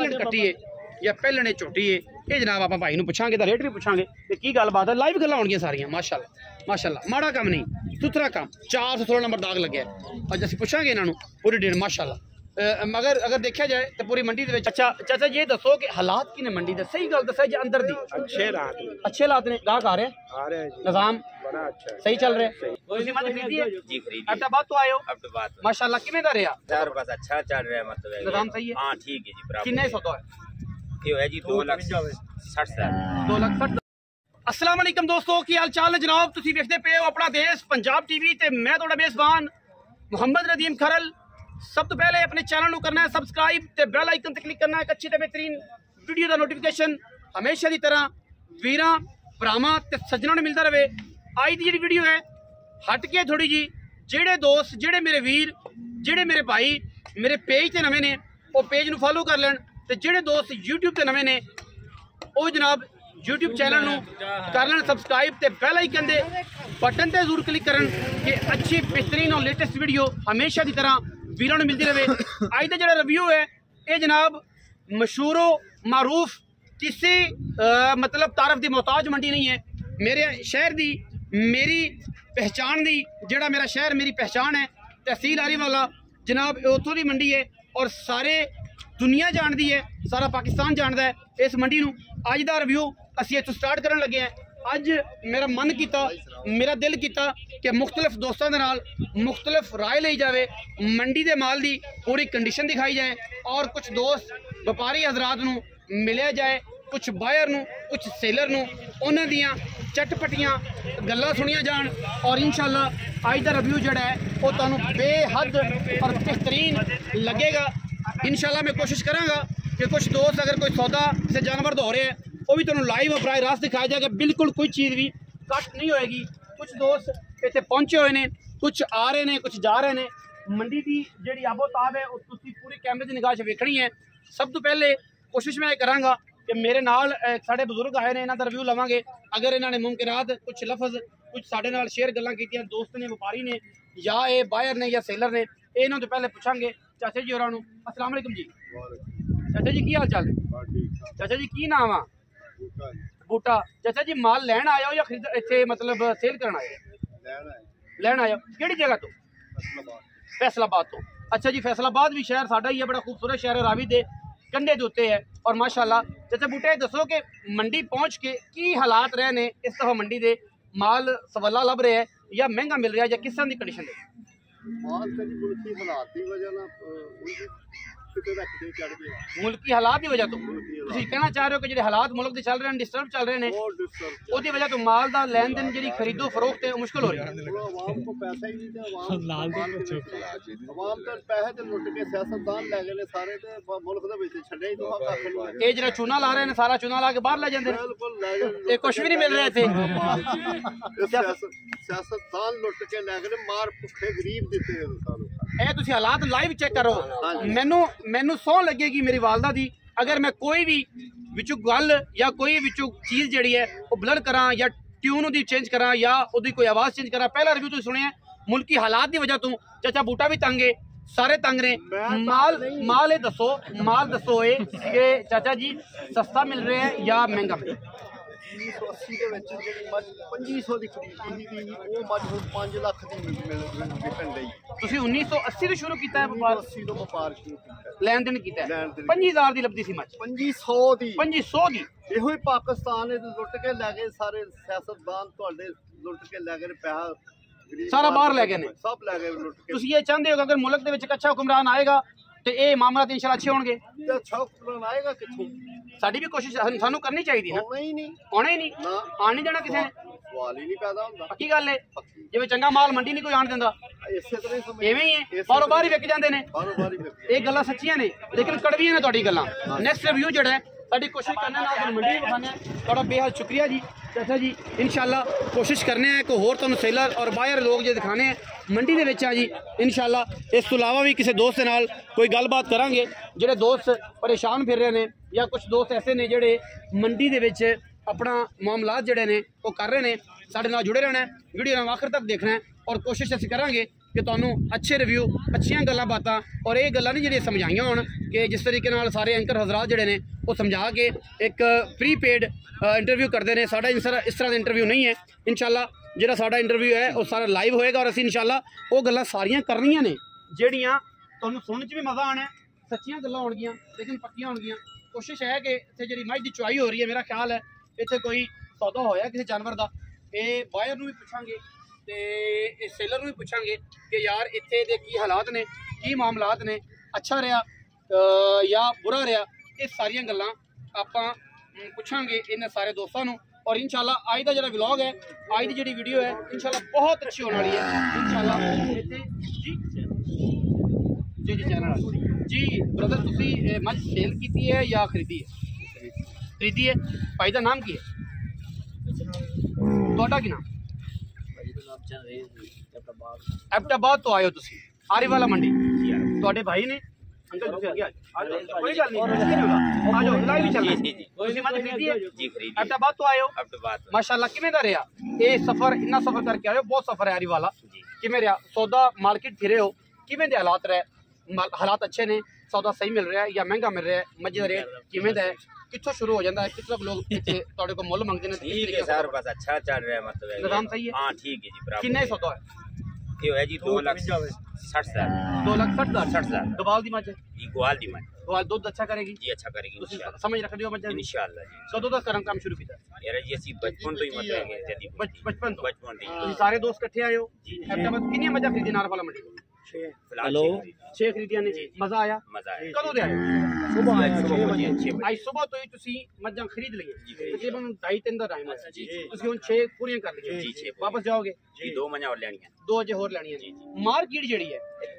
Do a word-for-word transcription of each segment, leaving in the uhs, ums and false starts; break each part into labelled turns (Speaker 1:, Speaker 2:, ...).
Speaker 1: कट्टी है या पहले ने झोटी है, ये जनाब आप भाई पुछांगे तो रेट भी पुछांगे तो की गलबात है। लाइव गल्लां होणगियां सारियां माशाअल्लाह माशाअल्लाह, माड़ा काम नहीं, सुथरा काम। चार सौ सोलह नंबर दाग लगे अज असीं पुछांगे इन्हां पूरी डेट माशाअल्लाह। मगर अगर देखा जाए तो पूरी मंडी दे विच अच्छा चाचा ये दसो कि हालात की ने मंडी दे, सही गल दसा जी अंदर दी
Speaker 2: अच्छे हालात
Speaker 1: अच्छे हालात ने, गाहक आ रहे
Speaker 2: आ रहे हैं जी,
Speaker 1: निजाम
Speaker 2: बड़ा अच्छा
Speaker 1: सही चल रहे हैं। तुसीं मत खरीदी है
Speaker 3: जी खरीदी
Speaker 1: अब्दाबाद तो आए हो
Speaker 3: अब्दाबाद
Speaker 1: माशाअल्लाह, किवें दा रहा
Speaker 3: चार बस अच्छा चल रहा है मतलब
Speaker 1: निजाम सही है।
Speaker 3: हां ठीक है जी बराबर।
Speaker 1: किन्ने सौदा है
Speaker 3: ये है जी दो लाख साठ हजार
Speaker 1: दो लाख साठ। अस्सलाम वालेकुम दोस्तों, की हाल चाल है जनाब? तुसीं वेखदे पे हो अपना देश पंजाब टीवी ते मैं तुहाडा मेज़बान मुहम्मद नदीम खरल। सब तो पहले अपने चैनल को करना है सबसक्राइब ते बेल आइकन ते क्लिक करना है, अच्छी ते बेहतरीन वीडियो का नोटिफिकेशन हमेशा की तरह वीरां भरावां ते सज्जनां नूं मिलता रहे। अज की जी वीडियो है हट के थोड़ी जी, जेड़े दोस्त जेड़े मेरे वीर जेड़े मेरे भाई मेरे पेज ते नवे ने वो पेज नूं फॉलो कर लैन, ते जेड़े दोस्त यूट्यूब ते नवे ने वो जनाब यूट्यूब चैनल नूं कर लैन सबसक्राइब ते बेल आइकन दे बटन ते जरूर क्लिक करन कि अच्छी बेहतरीन और लेटेस्ट वीडियो हमेशा की तरह वीरों ने मिलती रहे। अज का जो रिव्यू है ये जनाब मशहूरो मारूफ किसी आ, मतलब तारफ की मोहताज मंडी नहीं है, मेरे शहर की मेरी पहचान दी, जेड़ा मेरा शहर मेरी पहचान है तहसील आरीवाला जनाब उतों की मंडी है और सारे दुनिया जानती है, सारा पाकिस्तान जानता है इस मंडी नूं। अज का रिव्यू असीं इत्थों स्टार्ट करन लगे हैं। अज मेरा मन किया मेरा दिल किया कि मुख्तलिफ दोस्तों के नाल मुख्तलिफ राय ली जाए, मंडी के माल की पूरी कंडीशन दिखाई जाए और कुछ दोस्त व्यापारी हजरात नूं मिलिया जाए, कुछ बायर नूं कुछ सेलर नूं उन्हां दियां चटपटियां गल्लां सुनिया जान और इंशाअल्लाह अज का रिव्यू जिहड़ा है वो तुहानूं बेहद और बेहतरीन लगेगा। इंशाअल्लाह मैं कोशिश करांगा कि कुछ दोस्त अगर कोई सौदा किसी जानवर का हो रहा है वो भी तुहानूं लाइव बराह रास्त दिखाया जाएगा, बिल्कुल कोई चीज़ भी कट नहीं होएगी। कुछ दोस्त इत्थे पहुंचे हुए हैं, कुछ आ रहे हैं कुछ जा रहे हैं। मंडी की जिहड़ी आबोताब है तुसीं पूरी कैमरे की निगाह च वेखनी है। सब तो पहले कोशिश मैं करांगा कि मेरे नाल साडे बजुर्ग आए हैं, इन्हां दा रिव्यू लवांगे। अगर इन्हां ने मुमकिनात कुछ लफज कुछ साडे नाल शेयर गल्लां कीतियां, दोस्त ने व्यापारी ने या ये बायर ने या सेलर ने, इन्हां तो पहले पुछांगे चाचा जी होरां नूं। अस्सलाम वालेकुम जी चाचा जी, की हाल चाल है चाचा जी? की नाम आ? बूटा। चाचा जी माल लैन आया हो या खरीद इत्थे मतलब सेल करन आए हो? लैन आया। किहड़ी जगह तो? फैसलाबाद तो। अच्छा जी, फैसलाबाद भी शहर साडा ही है, बड़ा खूबसूरत शहर है, रावी दे कंढे दे उत्ते है और माशाअल्लाह। चाचा बूटे दसो कि मंडी पहुंच के की हालात रहे ने इस दफा मंडी दे? माल सवाला लभ रहा है या महंगा मिल रहा है या किस तरह की कंडीशन है?
Speaker 2: माल कभी मुल्की हालात की वजह ना
Speaker 1: मुल्की हालात की वजह तो तुसीं कहना चाह रहे हो कि जो हालात मुल्क के चल रहे हैं डिस्टर्ब चल रहे हैं उसकी वजह तो माल का लैन देन जी खरीदो फरोख्त है मुश्किल हो रही है।
Speaker 2: आवाम को पैसा ही नहीं ते आवाम आवाम तो पैसे ते लुट के सियासतदान ले गए ने सारे ते मुल्क दे विच छड्डे ही तो कख नहीं।
Speaker 1: ये जरा चूना ला रहे हैं सारा चूना ला के बाहर ले जाते हैं,
Speaker 2: बिल्कुल ले गए,
Speaker 1: ये कुछ भी नहीं मिल रहा इत्थे।
Speaker 2: सियासतदान लुट के ले गए, मार भुखे गरीब दिते सानू।
Speaker 1: ਇਹ ਤੁਸੀਂ ਹਾਲਾਤ ਲਾਈਵ ਚੈੱਕ ਕਰੋ। ਮੈਨੂੰ ਮੈਨੂੰ ਸੌਂ ਲੱਗੇਗੀ ਮੇਰੀ ਵਾਲਦਾ ਦੀ ਅਗਰ ਮੈਂ ਕੋਈ ਵੀ ਵਿੱਚੋਂ ਗੱਲ ਜਾਂ ਕੋਈ ਵਿੱਚੋਂ ਚੀਜ਼ ਜਿਹੜੀ ਹੈ ਉਹ ਬਲਰ ਕਰਾਂ ਜਾਂ ट्यून ਉਹਦੀ ਚੇਂਜ ਕਰਾਂ ਜਾਂ ਉਹਦੀ ਕੋਈ ਆਵਾਜ਼ ਚੇਂਜ ਕਰਾਂ। ਪਹਿਲਾ ਰਿਵਿਊ ਤੁਸੀਂ ਸੁਣਿਆ ਮੁਲਕੀ ਹਾਲਾਤ ਦੀ ਵਜ੍ਹਾ ਤੋਂ ਚਾਚਾ ਬੂਟਾ ਵੀ ਤੰਗ ਹੈ, ਸਾਰੇ ਤੰਗ ਨੇ। ਮਾਲ ਮਾਲ ਇਹ ਦੱਸੋ ਮਾਲ ਦੱਸੋ ਇਹ ਕਿ ਚਾਚਾ ਜੀ ਸਸਤਾ ਮਿਲ ਰਿਹਾ ਹੈ ਜਾਂ ਮਹਿੰਗਾ ਮਿਲ ਰਿਹਾ?
Speaker 2: उन्नीस सौ अस्सी के पच्ची सौ की खरीदी थी वो मज हुण पाँच लाख की विकन लई।
Speaker 1: ਤੁਸੀਂ उन्नीस सौ अस्सी ਤੋਂ ਸ਼ੁਰੂ ਕੀਤਾ ਹੈ ਵਪਾਰ?
Speaker 2: अस्सी तो व्यापार शुरू किया,
Speaker 1: ਲੈਣ ਦੇਣ ਕੀਤਾ ਹੈ। पच्ची हज़ार ਦੀ ਲੱਭਦੀ ਸੀ ਮੱਝ?
Speaker 2: पच्ची सौ की
Speaker 1: पच्ची सौ ਦੀ।
Speaker 2: ਇਹੋ ਹੀ ਪਾਕਿਸਤਾਨ ਨੇ ਲੁੱਟ ਕੇ ਲੈ ਗਏ ਸਾਰੇ ਸਿਆਸਤਦਾਨ, ਤੁਹਾਡੇ ਲੁੱਟ ਕੇ ਲੈ ਗਏ ਪੈਸਾ
Speaker 1: ਸਾਰਾ ਬਾਹਰ ਲੈ ਗਏ ਨੇ,
Speaker 2: ਸਭ ਲੈ ਗਏ ਲੁੱਟ ਕੇ।
Speaker 1: ਤੁਸੀਂ ਇਹ ਚਾਹੁੰਦੇ ਹੋ ਕਿ ਅਗਰ ਮੁਲਕ ਦੇ ਵਿੱਚ ਇੱਕ ਅੱਛਾ ਹੁਕਮਰਾਨ ਆਏਗਾ ਤੇ ਇਹ ਮਾਮਲਾ ਤੇ ਇੰਸ਼ਾਅੱਲਾ ਅੱਛੇ ਹੋਣਗੇ?
Speaker 2: ਤੇ ਅੱਛਾ ਹੁਕਮਰਾਨ ਆਏਗਾ ਕਿੱਥੋਂ?
Speaker 1: ਸਾਡੀ ਵੀ ਕੋਸ਼ਿਸ਼ ਸਾਨੂੰ ਕਰਨੀ ਚਾਹੀਦੀ ਨਾ।
Speaker 2: ਆਉਣਾ ਹੀ ਨਹੀਂ,
Speaker 1: ਆਉਣਾ ਹੀ ਨਹੀਂ,
Speaker 2: ਨਾ
Speaker 1: ਆਣ ਨਹੀਂ ਦੇਣਾ ਕਿਸੇ ਨੇ।
Speaker 2: ਸਵਾਲ ਹੀ ਨਹੀਂ ਪੈਦਾ ਹੁੰਦਾ।
Speaker 1: ਪੱਕੀ ਗੱਲ ਹੈ, ਜਿਵੇਂ ਚੰਗਾ ਮਾਲ ਮੰਡੀ ਨਹੀਂ ਕੋਈ ਆਣ ਦਿੰਦਾ
Speaker 2: ਇਸੇ ਤਰ੍ਹਾਂ ਹੀ ਸਮਝ
Speaker 1: ਐਵੇਂ ਹੀ ਹੈ, ਬਾਹਰੋਂ ਬਾਹਰ ਹੀ ਵਿਕ ਜਾਂਦੇ ਨੇ।
Speaker 2: ਬਾਹਰੋਂ ਬਾਹਰ ਹੀ ਵਿਕ,
Speaker 1: ਇਹ ਗੱਲਾਂ ਸੱਚੀਆਂ ਨੇ ਲੇਕਿਨ ਕੜਵੀਆਂ ਨੇ ਤੁਹਾਡੀ ਗੱਲਾਂ। ਨੈਕਸਟ ਰਿਵਿਊ ਜਿਹੜਾ ਹੈ ਸਾਡੀ ਕੋਸ਼ਿਸ਼ करने ਨਾਲ ਮੰਡੀ ਵਿਖਾਣੇ ਤੁਹਾਡਾ ਬੇਹੱਦ शुक्रिया जी चाचा जी। इंशाअल्लाह कोशिश करने हैं कोई होर तुहानूं सेलर और बायर लोग जो दिखाने हैं मंडी दे विच आ जी। इंशाअल्लाह इस तो इलावा भी किसी दोस्त नाल कोई गलबात करांगे जिहड़े दोस्त परेशान फिर रहे हैं या कुछ दोस्त ऐसे ने जिहड़े मंडी दे विच अपना मामलात जिहड़े ने वो कर रहे हैं। साडे नाल जुड़े रहना है, वीडियो नूं आखिर तक देखना है और कोशिश असीं करांगे कि तुहानू अच्छे रिव्यू अच्छियां गल्लां बातां और ये गल्लां नहीं जिहड़ियां समझाइयां होण कि जिस तरीके नाल सारे एंकर हजरात जिहड़े ने वो समझा के एक प्री पेड इंटरव्यू करते हैं। साडा इस तरह इस तरह का इंटरव्यू नहीं है। इंशाल्लाह जिहड़ा साडा इंटरव्यू है वो सारा लाइव होएगा और असीं इंशाल्लाह वो गल्लां सारियां करनियां ने जिहड़ियां तुहानू सुनने च भी मज़ा आना है, सच्चियां गल्लां होणगियां लेकिन पक्कियां होणगियां। कोशिश है कि इत्थे जिहड़ी मझ दी चुआई हो रही है, मेरा ख्याल है इत्थे कोई सौदा होया किसी जानवर का, ये बायर नूं भी पुछांगे तो सेलर नूं भी पुछांगे कि यार इत्थे दे की हालात ने, की मामलात ने, अच्छा रहा या बुरा रहा, ये सारियां गल्लां आपां पुछांगे इन सारे दोस्तों नूं। और इंशाल्लाह अज का जो व्लॉग है, अज की जी वीडियो है इंशाल्लाह बहुत अच्छी होने वाली है इंशाल्लाह। जी जी जी चैनल जी ब्रदर तुसी मझ सेल की है या खरीदी है? खरीदी है। भाई का नाम की है? ਤੁਹਾਡਾ ਕੀ ਨਾਮ? एबटाबाद तो आए हो तुसी आरिफ वाला मंडी ਤੁਹਾਡੇ भाई ने अंकल तुसी आगे आ जाओ, कोई गल नहीं आ जाओ लाइव ही चलना है। तुसी मत खरीदी है जी? खरीदी। एबटाबाद तो आए हो? एबटाबाद माशाल्लाह किवें दा रहा ये सफर? इन्ना सफर करके आए हो, बहुत सफर है आरिफ वाला, किवें रहा सौदा? मार्केट फिरे हो, किवें दे हालात रहे? हालात अच्छे ने, सौदा सही मिल रहा है या महंगा मिल रहा है? मजे का रेट किवें दा है, कित्थों शुरू हो जाता है, कितने लोग इत्थे तुहाडे को मुੱਲ मंगदे ने?
Speaker 3: ठीक है सर, बस अच्छा चल रहा है मतलब
Speaker 1: निजाम सही है?
Speaker 3: हां ठीक है जी बराबर।
Speaker 1: किन्ने सौदा है?
Speaker 3: ये है जी दो लाख साठ हजार
Speaker 1: दो लाख साठ हजार
Speaker 3: साठ हजार
Speaker 1: गवाल दी मझ है
Speaker 3: जी, ग्वाल दी मझ
Speaker 1: गवाल दूध अच्छा करेगी
Speaker 3: जी, अच्छा करेगी
Speaker 1: तुसी
Speaker 3: इंशाल्लाह।
Speaker 1: समझ रखदे हो मझ
Speaker 3: इंशाल्लाह जी।
Speaker 1: कदों दा करम काम शुरू कीता?
Speaker 3: यार जी ਅਸੀਂ बचपन तो ही मतलब है जदी
Speaker 1: बचपन तो
Speaker 3: बचपन तो
Speaker 1: तुसी सारे दोस्त इकट्ठे आए हो? एबटाबाद कितनी मजा खरीदी नार वाला मंडी?
Speaker 3: हेलो
Speaker 1: छह खरीदियां ने। मजा आया?
Speaker 3: मजा आया।
Speaker 1: कदों दे आए हो?
Speaker 3: सुबह आए छह बजे
Speaker 1: आज सुबह तो ही तुसी मझां खरीद लईਆਂ तकरीबन ढाई तीन ਦਾ ਟਾਈਮ ਹੈ ਜੀ। ਤੁਸੀਂ ਹੁਣ छह ਪੂਰੀਆਂ ਕਰ ਲਈਆਂ
Speaker 3: जी छह
Speaker 1: ਵਾਪਸ ਜਾਓਗੇ?
Speaker 3: जी दो महीना और लेनी है।
Speaker 1: ਦੋ ਅਜੇ ਹੋਰ ਲੈਣੀਆਂ ਨੇ। ਮਾਰਕੀਟ ਜਿਹੜੀ ਹੈ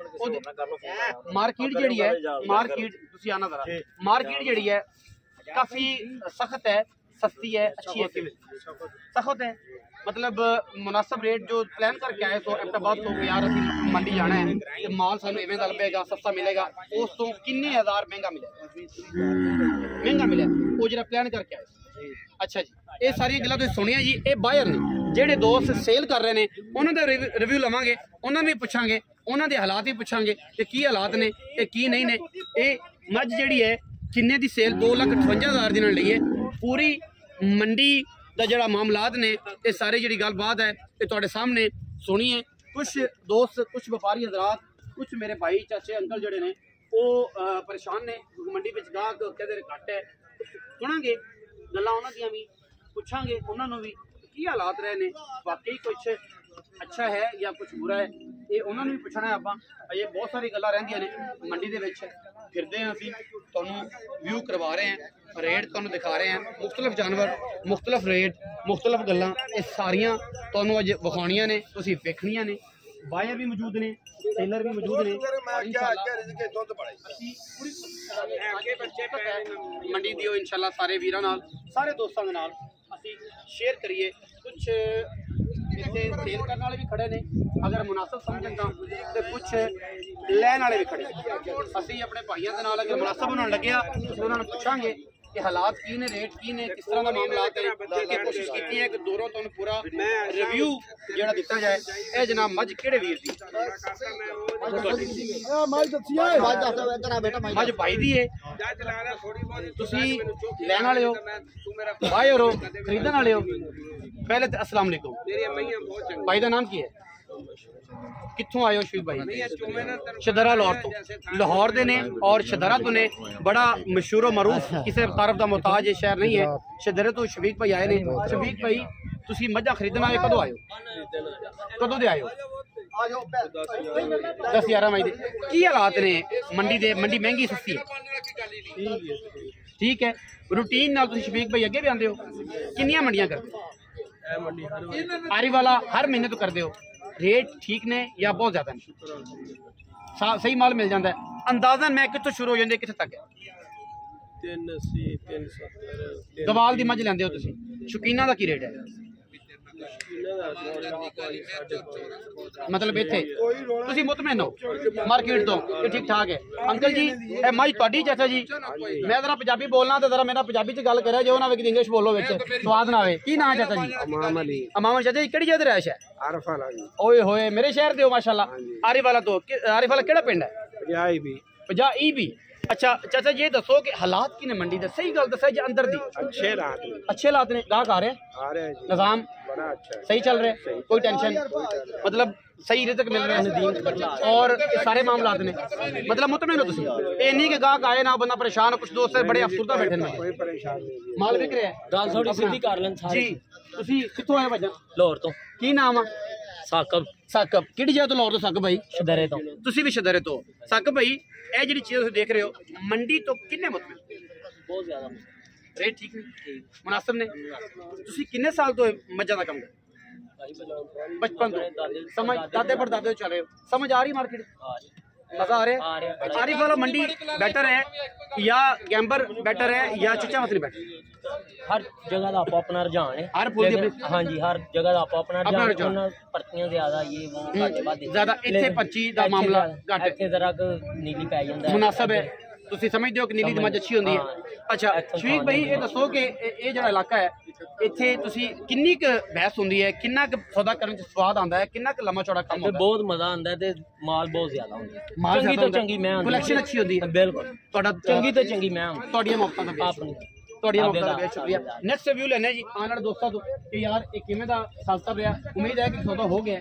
Speaker 1: ਮਾਰਕੀਟ ਜਿਹੜੀ ਹੈ ਮਾਰਕੀਟ ਤੁਸੀਂ ਆਣਾ ਜ਼ਰਾ ਮਾਰਕੀਟ ਜਿਹੜੀ ਹੈ काफी सख्त है, सस्ती है, अच्छी है? किवें सख्त है मतलब मुनासिब रेट जो प्लान करके आए तो एबटाबाद तो यार असीं मंडी जाना है तो माल सानू इवें दा लभेगा, सस्ता मिलेगा, उस तो किन्ने हज़ार महंगा मिलेगा? महंगा मिले वो जो प्लान करके आए। अच्छा जी ये सारी गल्लां तुसीं सुनिया जी। ये बायर ने ਜਿਹੜੇ दोस्त सेल कर रहे हैं उन्होंने रिव्यू लवांगे, उन्होंने भी पूछांगे, उन्होंने हालात भी पूछांगे कि की हालात ने ते की नहीं ने। ये मझ जिहड़ी है किन्ने दी सेल दो लाख अठवंजा हज़ार दी नाल लई है। पूरी मंडी दा जिहड़ा मामलात ने ये सारी जिहड़ी गलबात है ये तुहाडे सामने सुनिए। कुछ दोस्त कुछ व्यापारी हजरात कुछ मेरे भाई चाचे अंकल जिहड़े ने वो परेशान ने, मंडी विच गाहक कहदे घट है, सुनांगे गल्लां उन्हां दियां भी, पुछांगे उन्हां नूं भी की हालात रहे ने, वाकई कुछ अच्छा है या कुछ बुरा है, ये उन्होंने भी पूछना है। आपां अजे बहुत सारी गल्लां रहिंदियां ने मंडी दे विच, फिरदे हैं असीं तुहानूं व्यू करवा रहे हैं, रेट तुहानूं दिखा रहे हैं, मुख्तलिफ जानवर मुख्तलिफ रेट मुख्तलिफ गल्लां ये सारियां तुहानूं अज विखाणियां ने, तुसीं वेखणियां ने। बायर भी मौजूद ने, सेलर भी मौजूद ने और इंशाअल्लाह असीं पूरी कोशिश करांगे मंडी दी इंशाअल्लाह सारे वीरां नाल सारे दोस्तां दे नाल असीं शेयर करिए। कुछ इत्थे सेल करने वाले भी खड़े ने अगर मुनासिब समझन तां, ते कुछ लैन वाले भी खड़े ने। असीं अपने भाइयों के नाल अगर मुनासिब होने लग्या तो उन्हां नूं पुछांगे कि हालात की ने, रेट की ने, किस तरह का मामलात है, कि कोशिश की है कि दूरों तो पूरा रिव्यू जिहड़ा दिता जाए। ए जनाब मझ किहड़े वीर दी? मझ भाई दी है, तुसी लैन वाले हो, बायर हो, खरीदण वाले हो? पहले तो अस्सलाम वालेकुम। भाई का नाम की है? कित्थों आए हो शफीक भाई? शदरा लाहौर तो। लाहौर दे ने और शदरा तो ने बड़ा मशहूर मरूफ किसी तारफ का मोहताज ये शहर नहीं है। शदरे तो शफीक भाई आए ने। शफीक भाई तुसी मझां खरीदण आए कदों आए हो? कदों दे आए हो? दस ग्यारह मई दे। की हालात ने मंडी दे? मंडी महंगी सस्ती है? ठीक है। रूटीन नाल तुसी शफीक भाई अगे भी आंदे हो? किन्नियां मंडियां करदे हो? आरिफ वाला हर महीने तो करदे हो? रेट ठीक ने या बहुत ज्यादा ने? सही माल मिल जाता है? अंदाजन मैं कितों शुरू हो जाते कितने तक है? गवाल दी मझ लैंदे हो तुसीं? शौकीना दा की रेट है? मतलब इत्थे तुसीं मुतमैन हो मार्केट तो ये ठीक ठाक है। अंकल जी ए माई तुहाडी चाचा जी मैं जरा पंजाबी बोलना ते जरा मेरा पंजाबी च गल करेआ जो ना कि इंग्लिश बोलो विच स्वाद ना आवे। की नाम चाचा जी?
Speaker 4: अमाम अली
Speaker 1: अमाम चाचा जी केड़ी जगह रैश है?
Speaker 4: आरिफ वाला जी
Speaker 1: ओए होए मेरे शहर दे हो माशाल्लाह। आरिफ वाला तो आरिफ वाला केड़ा पिंड है?
Speaker 4: पजाई भी
Speaker 1: पजा ई भी। अच्छा चाचा ये दसो कि हालात की ने मंडी दे सही गल दसा जे अंदर दी
Speaker 4: अच्छे रात में
Speaker 1: अच्छे हालात ने गाहक आ रहे हैं
Speaker 4: आ रहे हैं जी
Speaker 1: निजाम
Speaker 4: बड़ा अच्छा है
Speaker 1: सही चल रहे हैं कोई टेंशन मतलब सही रिजक मिल रहा है और सारे मामलात ने मतलब मुतमैन हो तुसीं ये नहीं कि गाहक आए ना बंदा परेशान हो। कुछ दोस्त बड़े अफसरदा बैठे ने
Speaker 4: कोई परेशानी नहीं
Speaker 1: माल विक रहा है
Speaker 5: गल थोड़ी सीधी कर लें
Speaker 1: जी। तुसीं कित्थों आए भजन?
Speaker 5: लाहौर तो
Speaker 1: की नाम आ?
Speaker 5: साकब
Speaker 1: साकब किहड़ी जगह तो लाहौर तो साकब भाई?
Speaker 5: शदरे तो
Speaker 1: तुसीं भी शदरे तो साकब भाई ਇਹ ਜਿਹੜੀ ਚੀਜ਼ ਤੁਸੀਂ ਦੇਖ ਰਹੇ ਹੋ ਮੰਡੀ ਤੋਂ ਕਿੰਨੇ ਮੁਤਮਿਨ?
Speaker 5: बहुत ज्यादा
Speaker 1: ਰੇਟ ਠੀਕ ਨੇ ਮੁਨਾਸਬ ਨੇ। ਤੁਸੀਂ ਕਿੰਨੇ ਸਾਲ ਤੋਂ ਇਹ ਮੱਝਾਂ ਦਾ ਕੰਮ ਕਰ ਬਚਪਨ ਤੋਂ ਸਮਝ ਦਾਦੇ ਪੜਦਾਦੇ ਤੋਂ ਚੱਲ ਰਹੇ ਹੋ ਸਮਝ ਆ ਰਹੀ ਮਾਰਕੀਟ मजा आ रहा है? आरिफ वाला मंडी बेटर है या गैम्बर बेटर है या चुचा मतली बेटर?
Speaker 5: हर जगह का आपो अपना रुझान है
Speaker 1: हर फूल दी
Speaker 5: हाँ जी हर जगह का आपो अपना
Speaker 1: अपना
Speaker 5: रुझान
Speaker 1: रुझान।
Speaker 5: उन्हां पर्चियां ज्यादा ये वो घट वध
Speaker 1: ज्यादा इत्थे पर्ची दा मामला घट
Speaker 5: इत्थे जरा क नीली पै जांदा
Speaker 1: मुनासिब है। ਤੁਸੀਂ ਸਮਝਦੇ ਹੋ ਕਿ ਨੀਲੀ ਦੀ ਮੱਝ ਅੱਛੀ ਹੁੰਦੀ ਹੈ। ਅੱਛਾ ਸ਼ਵੀਕ ਭਾਈ ਇਹ ਦੱਸੋ ਕਿ ਇਹ ਜਿਹੜਾ ਇਲਾਕਾ ਹੈ ਇੱਥੇ ਤੁਸੀਂ ਕਿੰਨੀ ਕੁ ਬਹਿਸ ਹੁੰਦੀ ਹੈ ਕਿੰਨਾ ਕੁ ਸੌਦਾ ਕਰਨ ਚ ਸਵਾਦ ਆਉਂਦਾ ਹੈ ਕਿੰਨਾ ਕੁ ਲੰਮਾ ਚੌੜਾ ਕੰਮ ਹੁੰਦਾ ਹੈ?
Speaker 5: बहुत मजा आंदा है ते माल बहुत ज्यादा होंदा है
Speaker 1: ਮਾਲ
Speaker 5: चंगी
Speaker 1: ਜ਼ਿਆਦਾ
Speaker 5: तो चंगी मैं
Speaker 1: ਕਲੈਕਸ਼ਨ ਅੱਛੀ ਹੁੰਦੀ ਹੈ
Speaker 5: बिल्कुल
Speaker 1: ਤੁਹਾਡਾ
Speaker 5: चंगी तो चंगी मैं
Speaker 1: ਤੁਹਾਡੀਆਂ ਮੁਹੱਬਤਾਂ ਦਾ ਬੇਸ
Speaker 5: अपनी
Speaker 1: ਤੁਹਾਡੀਆਂ ਮੁਹੱਬਤਾਂ ਦਾ ਬਹੁਤ ਸ਼ੁਕਰੀਆ। ਨੈਕਸਟ ਰਿਵਿਊ ਲੈਣਾ ਜੀ ਆਉਣ ਵਾਲੇ ਦੋਸਤਾਂ ਤੋਂ ਕਿ ਯਾਰ ਇਹ ਕਿਵੇਂ ਦਾ ਸਸਤਾ ਰਿਹਾ। ਉਮੀਦ ਹੈ ਕਿ ਸੌਦਾ ਹੋ ਗਿਆ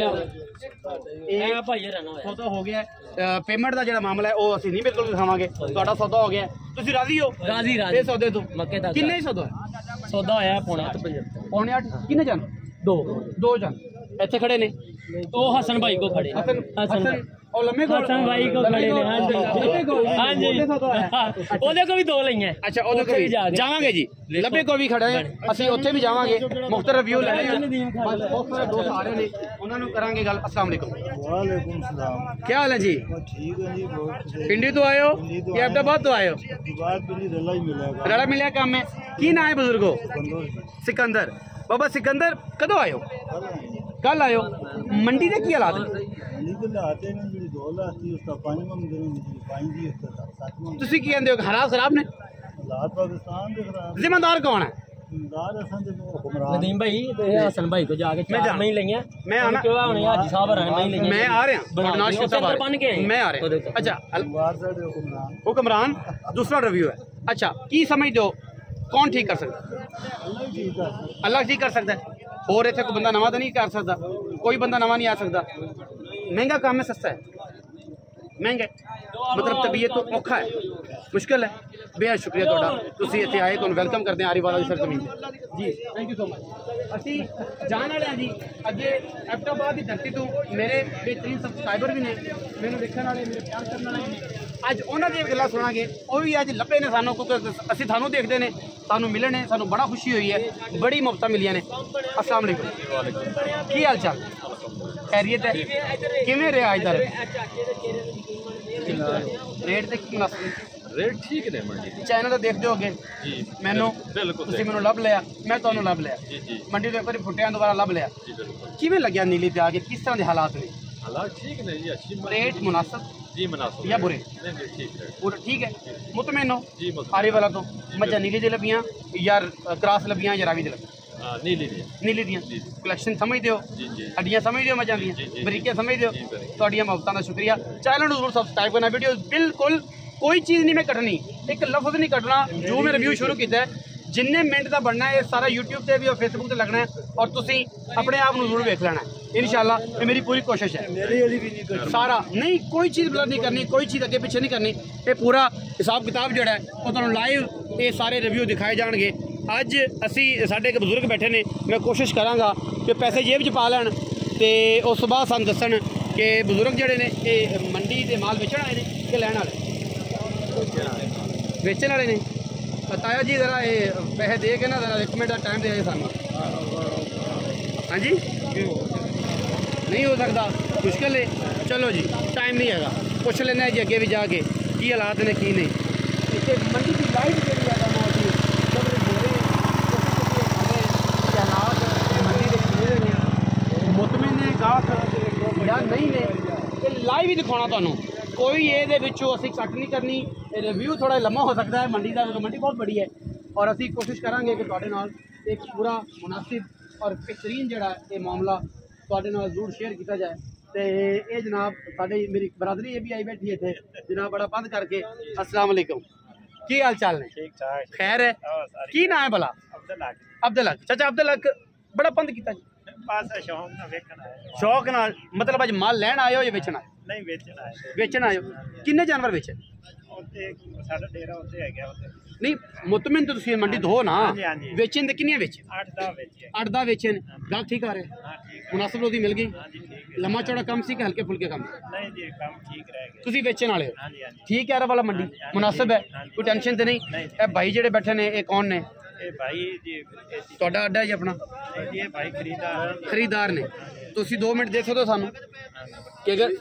Speaker 5: ਇਹ ਭਾਈ ਰਹਿਣਾ ਹੋਇਆ
Speaker 1: ਸੌਦਾ ਹੋ ਗਿਆ। ਪੇਮੈਂਟ ਦਾ ਜਿਹੜਾ ਮਾਮਲਾ ਹੈ ਉਹ ਅਸੀਂ ਨਹੀਂ ਬਿਲਕੁਲ ਦਿਖਾਵਾਂਗੇ। ਤੁਹਾਡਾ ਸੌਦਾ ਹੋ ਗਿਆ ਤੁਸੀਂ ਰਾਜ਼ੀ ਹੋ
Speaker 5: राजी
Speaker 1: ਇਹ
Speaker 5: राजी
Speaker 1: ਸੌਦੇ ਤੋਂ?
Speaker 5: मक्के तक
Speaker 1: ਕਿੰਨੇ ਸੌਦਾ ਹੈ?
Speaker 5: सौदा होया है पौने अठ पचहत्तर
Speaker 1: ਪੌਣੇ ਅੱਠ ਕਿੰਨੇ ਜਨ?
Speaker 5: दो
Speaker 1: ਦੋ ਜਨ ਇੱਥੇ ਖੜੇ ਨੇ।
Speaker 5: ओ हसन भाई को खड़े
Speaker 1: ਹਸਨ
Speaker 5: हसन
Speaker 1: ਹਸਨ ਉਹ ਲੰਮੇ ਕੋਲ
Speaker 5: हसन भाई को खड़े ने हां जी हां जी ओदे को भी दो लईਆਂ
Speaker 1: ਅੱਛਾ ਉਹਦੇ ਕੋਲ ਵੀ ਜਾਵਾਂਗੇ ਜੀ। ਲੱਭੇ ਕੋਲ ਵੀ ਖੜੇ ਹੈ ਅਸੀਂ ਉੱਥੇ ਵੀ ਜਾਵਾਂਗੇ ਮੁਖਤਰ ਰਿਵਿਊ ਲੈਣੇ ਬਸ ਬਹੁਤ ਸਾਰੇ ਦੋਸਤ ਆ ਰਹੇ ਨੇ ਉਹਨਾਂ ਨੂੰ ਕਰਾਂਗੇ ਗੱਲ। अस्सलाम वालेकुम।
Speaker 4: वालेकुम सलाम
Speaker 1: क्या हाल है जी?
Speaker 4: ठीक है जी बहुत
Speaker 1: पिंडी तो आए हो या अहमदाबाद तो आए हो?
Speaker 4: बात भी रला ही मिलेगा
Speaker 1: रड़ा मिलिया काम में की ना है बुजुर्गो? सिकंदर बाबा सिकंदर कदों आए हो? कल आए हो। मंडी के की हालात ने?
Speaker 4: लीगल आते हैं मेरी दो लाती उसका पानी में मुझे पानी दी उसका साथ में
Speaker 1: तुसी की कहंदे हो हालात खराब ने?
Speaker 4: हालात पाकिस्तान देख रहा है
Speaker 1: जिम्मेदार कौन है?
Speaker 4: जिम्मेदार असन दे हुक्मरान
Speaker 5: नदीम भाई ते हसन भाई को जाके
Speaker 1: मैं
Speaker 5: चार
Speaker 1: जाना।
Speaker 5: मई लईਆਂ
Speaker 1: मैं आना
Speaker 5: क्यों होने हाजी साहब रहे मई लईਆਂ
Speaker 1: मैं आ रहा
Speaker 5: बना
Speaker 1: हूं नाश
Speaker 5: के
Speaker 1: साहब आ
Speaker 5: बन के
Speaker 1: रहे
Speaker 5: आए।
Speaker 1: मैं आ रहा
Speaker 5: ਉਹਦੇ
Speaker 1: हूं।
Speaker 5: ਤੋਂ।
Speaker 1: अच्छा अल-
Speaker 4: बाहर से हुक्मरान
Speaker 1: हुक्मरान दूसरा रिव्यू है। अच्छा की समझ दो कौन ठीक कर सकता है?
Speaker 4: अल्लाह ही ठीक है
Speaker 1: अल्लाह ठीक कर सकता है और इतने कोई बंदा नवा तो नहीं कर सकता कोई बंदा नवा नहीं आ सकता। महंगा काम है सस्ता है महंगा है मतलब तबीयत तो औखा है मुश्किल है। बेहद शुक्रिया ਤੁਹਾਡਾ ਤੁਸੀਂ ਇੱਥੇ ਆਏ ਤੁਹਾਨੂੰ ਵੈਲਕਮ ਕਰਦੇ ਹਾਂ ਆਰੀ ਵਾਲਾ ਦੀ ਸਰਜ਼ਮੀਨ ਜੀ ਥੈਂਕ ਯੂ ਸੋ ਮਚ। ਅਸੀਂ ਜਾਣ ਵਾਲੇ ਹਾਂ ਜੀ ਅੱਗੇ ਅਹਿਮਦਾਬਾਦ ਦੀ ਧਰਤੀ ਤੋਂ ਮੇਰੇ ਬਿਹਤਰੀਨ ਸਬਸਕ੍ਰਾਈਬਰ ਵੀ ਨੇ ਮੈਨੂੰ ਦੇਖਣ ਵਾਲੇ ਮੇਰੇ ਪਿਆਰ ਕਰਨ ਵਾਲੇ ਵੀ ਨੇ ਅੱਜ ਉਹਨਾਂ ਦੀਆਂ ਗੱਲਾਂ ਸੁਣਾਂਗੇ ਉਹ ਵੀ ਅੱਜ ਲੱਭੇ ਨੇ ਸਾਨੂੰ ਕਿਉਂਕਿ ਅਸੀਂ ਤੁਹਾਨੂੰ ਦੇਖਦੇ ਨੇ ਸਾਨੂੰ ਮਿਲੇ ਨੇ ਸਾਨੂੰ ਬੜਾ ਖੁਸ਼ੀ ਹੋਈ ਹੈ ਬੜੀ ਮੁਹੱਬਤਾਂ ਮਿਲੀਆਂ ਨੇ। अस्सलाम वालेकुम ਕੀ ਹਾਲ ਚਾਲ ਖੈਰੀਅਤ ਹੈ ਕਿਵੇਂ ਰਿਹਾ ਅੱਜ ਦਾ ਰੇਟ ਤੇ ਕੀ ਮੁਨਾਸਿਬ
Speaker 6: रेट ठीक ने मंडी दी
Speaker 1: ਚੈਨਲ ਤਾਂ ਦੇਖਦੇ ਹੋਗੇ
Speaker 6: जी
Speaker 1: ਮੈਨੂੰ
Speaker 6: बिल्कुल
Speaker 1: ਤੁਸੀਂ ਮੈਨੂੰ ਲੱਭ ਲਿਆ ਮੈਂ ਤੁਹਾਨੂੰ ਲੱਭ ਲਿਆ
Speaker 6: जी जी
Speaker 1: ਮੰਡੀ ਤੋਂ ਇੱਕ ਵਾਰੀ ਫੁੱਟਿਆਂ ਦੁਬਾਰਾ ਲੱਭ ਲਿਆ
Speaker 6: जी बिल्कुल
Speaker 1: ਕਿਵੇਂ ਲੱਗਿਆ ਨੀਲੀ ਤੇ ਆ ਕੇ ਕਿਸ ਤਰ੍ਹਾਂ ਦੇ ਹਾਲਾਤ ਨੇ
Speaker 6: हालात ठीक ने जी अच्छी मंडी
Speaker 1: ਰੇਟ ਮੁਨਾਸਿਬ
Speaker 6: जी मुनासिब
Speaker 1: या बुरे?
Speaker 6: नहीं नहीं ठीक है
Speaker 1: ਪੂਰਾ ਠੀਕ ਹੈ ਮੁਤਮੈਨ ਹੋ
Speaker 6: जी मुतमईन।
Speaker 1: ਆਰੇ ਵਾਲਾ ਤੋਂ ਮੱਝਾਂ ਨੀਲੀ ਦੇ ਲੱਭੀਆਂ ਜਾਂ ਕ੍ਰਾਸ ਲੱਭੀਆਂ ਜਾਂ ਰਾਵੀ ਦੇ ਲੱਭੀਆਂ
Speaker 6: हाँ, नीली दी
Speaker 1: ਨੀਲੀ ਦੀਆਂ
Speaker 6: जी जी
Speaker 1: ਕਲੈਕਸ਼ਨ ਸਮਝਦੇ ਹੋ
Speaker 6: जी जी
Speaker 1: ਹੱਡੀਆਂ ਸਮਝਦੇ ਹੋ ਮੱਝਾਂ ਦੀਆਂ
Speaker 6: ਜੀ, ਜੀ।
Speaker 1: ਬਰੀਕੀਆਂ ਸਮਝਦੇ ਹੋ
Speaker 6: ਜੀ, ਬਰੀਕੀ।
Speaker 1: ਤੁਹਾਡੀਆਂ ਮੁਹੱਬਤਾਂ ਦਾ ਸ਼ੁਕਰੀਆ। ਚੈਨਲ ਨੂੰ ਜ਼ਰੂਰ ਸਬਸਕ੍ਰਾਈਬ ਕਰਨਾ ਵੀਡੀਓ ਬਿਲਕੁਲ ਕੋਈ ਚੀਜ਼ ਨਹੀਂ ਮੈਂ ਕੱਟਣੀ ਇੱਕ ਲਫ਼ਜ਼ ਨਹੀਂ ਕੱਟਣਾ ਜੋ ਮੈਂ ਰਿਵਿਊ ਸ਼ੁਰੂ ਕੀਤਾ ਹੈ ਜਿੰਨੇ ਮਿੰਟ ਦਾ ਬਣਨਾ ਹੈ ਇਹ ਸਾਰਾ YouTube ਤੇ ਵੀ ਔਰ Facebook ਤੇ ਲੱਗਣਾ ਹੈ ਔਰ ਤੁਸੀਂ ਆਪਣੇ ਆਪ ਨੂੰ ਜ਼ਰੂਰ ਵੇਖ ਲੈਣਾ ਹੈ ਇਨਸ਼ਾਅੱਲਾ ਇਹ ਮੇਰੀ ਪੂਰੀ ਕੋਸ਼ਿਸ਼ ਹੈ।
Speaker 4: मेरी वाली भी नहीं कर
Speaker 1: ਸਾਰਾ ਨਹੀਂ ਕੋਈ ਚੀਜ਼ ਬਲਰ ਨਹੀਂ ਕਰਨੀ ਕੋਈ ਚੀਜ਼ ਅੱਗੇ ਪਿੱਛੇ ਨਹੀਂ ਕਰਨੀ ਇਹ ਪੂਰਾ ਹਿਸਾਬ ਕਿਤਾਬ ਜਿਹੜਾ ਹੈ ਉਹ ਤੁਹਾਨੂੰ ਲਾਈਵ ਇਹ ਸਾਰੇ ਰਿਵਿਊ ਦਿਖਾਏ ਜਾਣਗੇ। ਅੱਜ ਅਸੀਂ ਸਾਡੇ ਇੱਕ ਬਜ਼ੁਰਗ ਬੈਠੇ ਨੇ ਮੈਂ ਕੋਸ਼ਿਸ਼ ਕਰਾਂਗਾ ਕਿ ਪੈਸੇ ਜੇਬ 'ਚ ਪਾ ਲੈਣ ਤੇ ਉਸ ਤੋਂ ਬਾਅਦ ਸਾਨੂੰ ਦੱਸਣ ਕਿ ਬਜ਼ੁਰਗ ਜਿਹੜੇ ਨੇ ਇਹ ਮੰਡੀ ਦੇ ਮਾਲ ਵੇਚਣ ਆਏ ਨੇ ਕਿ ਲੈਣ ਵਾਲੇ ਵੇਚਣ ਵਾਲੇ ਨੇ। ਤਾਇਆ ਜੀ ਜ਼ਰਾ ਇਹ ਪੈਸੇ ਦੇ ਕੇ ਨਾ ਜ਼ਰਾ ਇੱਕ ਮਿੰਟ ਦਾ ਟਾਈਮ ਦੇ ਸਾਨੂੰ ਹਾਂਜੀ नहीं हो सकता मुश्किल है चलो जी टाइम नहीं है पूछ लेना जी अगे भी जाके की हालात ने की नहीं इतने मंडी की लाइट जी हालात मंडी के ਸਹੀ ਨੇ ਤੇ ਲਾਈਵ ਹੀ ਦਿਖਾਉਣਾ ਤੁਹਾਨੂੰ, ਕੋਈ ਇਹਦੇ ਵਿੱਚੋਂ ਅਸੀਂ ਕੱਟ ਨਹੀਂ ਕਰਨੀ। ਇਹ ਰਿਵਿਊ ਥੋੜਾ ਲੰਮਾ ਹੋ ਸਕਦਾ ਹੈ ਮੰਡੀ ਦਾ, ਕਿਉਂਕਿ ਮੰਡੀ ਬਹੁਤ ਬੜੀ ਹੈ ਔਰ ਅਸੀਂ ਕੋਸ਼ਿਸ਼ ਕਰਾਂਗੇ ਕਿ ਤੁਹਾਡੇ ਨਾਲ ਇੱਕ ਪੂਰਾ ਮੁਨਾਸਿਬ ਔਰ ਬਿਹਤਰੀਨ ਜਿਹੜਾ ਇਹ ਮਾਮਲਾ ਤੁਹਾਡੇ ਨਾਲ ਜ਼ਰੂਰ ਸ਼ੇਅਰ ਕੀਤਾ ਜਾਏ। ਤੇ ਇਹ ਜਨਾਬ ਸਾਡੇ ਮੇਰੀ ਬਰਾਦਰੀ ਇਹ ਵੀ ਆਈ ਬੈਠੀ ਇੱਥੇ ਜਨਾਬ, ਬੜਾ ਬੰਦ ਕਰਕੇ अस्सलाम वालेकुम, की हाल चाल ने?
Speaker 4: ठीक ठाक
Speaker 1: खैर है, की ना है भला?
Speaker 4: अब्दुल हक
Speaker 1: अब्दुल हक। चाचा अब्दुल हक बड़ा पंद किया जी,
Speaker 4: बस शौक ना वेखना है,
Speaker 1: शौक नाल मतलब अज माल लैन आए हो या बेचना?
Speaker 4: नहीं बेचना है,
Speaker 1: बेचन आए हो। किन्ने जानवर बेचे?
Speaker 4: उत्ते साडा डेरा उत्ते है गया उत्ते
Speaker 1: नहीं मुतमिन तो तुसीं मंडी तो हो ना,
Speaker 4: हाँ जी, हाँ जी।
Speaker 1: बेचन ते किन्ने बेचे?
Speaker 4: आठ दस बेचे।
Speaker 1: अठ दस बेचे ने, गल ठीक आ रहे,
Speaker 4: हाँ ठीक है,
Speaker 1: मुनासिब रोजी मिल गई,
Speaker 4: हाँ जी ठीक है।
Speaker 1: लम्मा चौड़ा कम सी कि हल्के फुल्के कम?
Speaker 4: नहीं जी काम ठीक रह गया।
Speaker 1: तुसीं बेचन वाले हो,
Speaker 4: हाँ जी हाँ जी।
Speaker 1: ठीक है वाला मंडी मुनासिब है, कोई टेंशन तो नहीं?
Speaker 4: नहीं।
Speaker 1: ए भाई जेडे बैठे ने ये कौन ने?
Speaker 4: ये भाई जी ये जी-
Speaker 1: ਤੁਹਾਡਾ ਅੱਡਾ ਜੀ ਆਪਣਾ
Speaker 4: ये भाई खरीदार
Speaker 1: ਖਰੀਦਾਰ ਨੇ। ਤੁਸੀਂ दो ਮਿੰਟ ਦੇ ਸਕਦੇ ਹੋ ਸਾਨੂੰ ਕਿ ਅਗਰ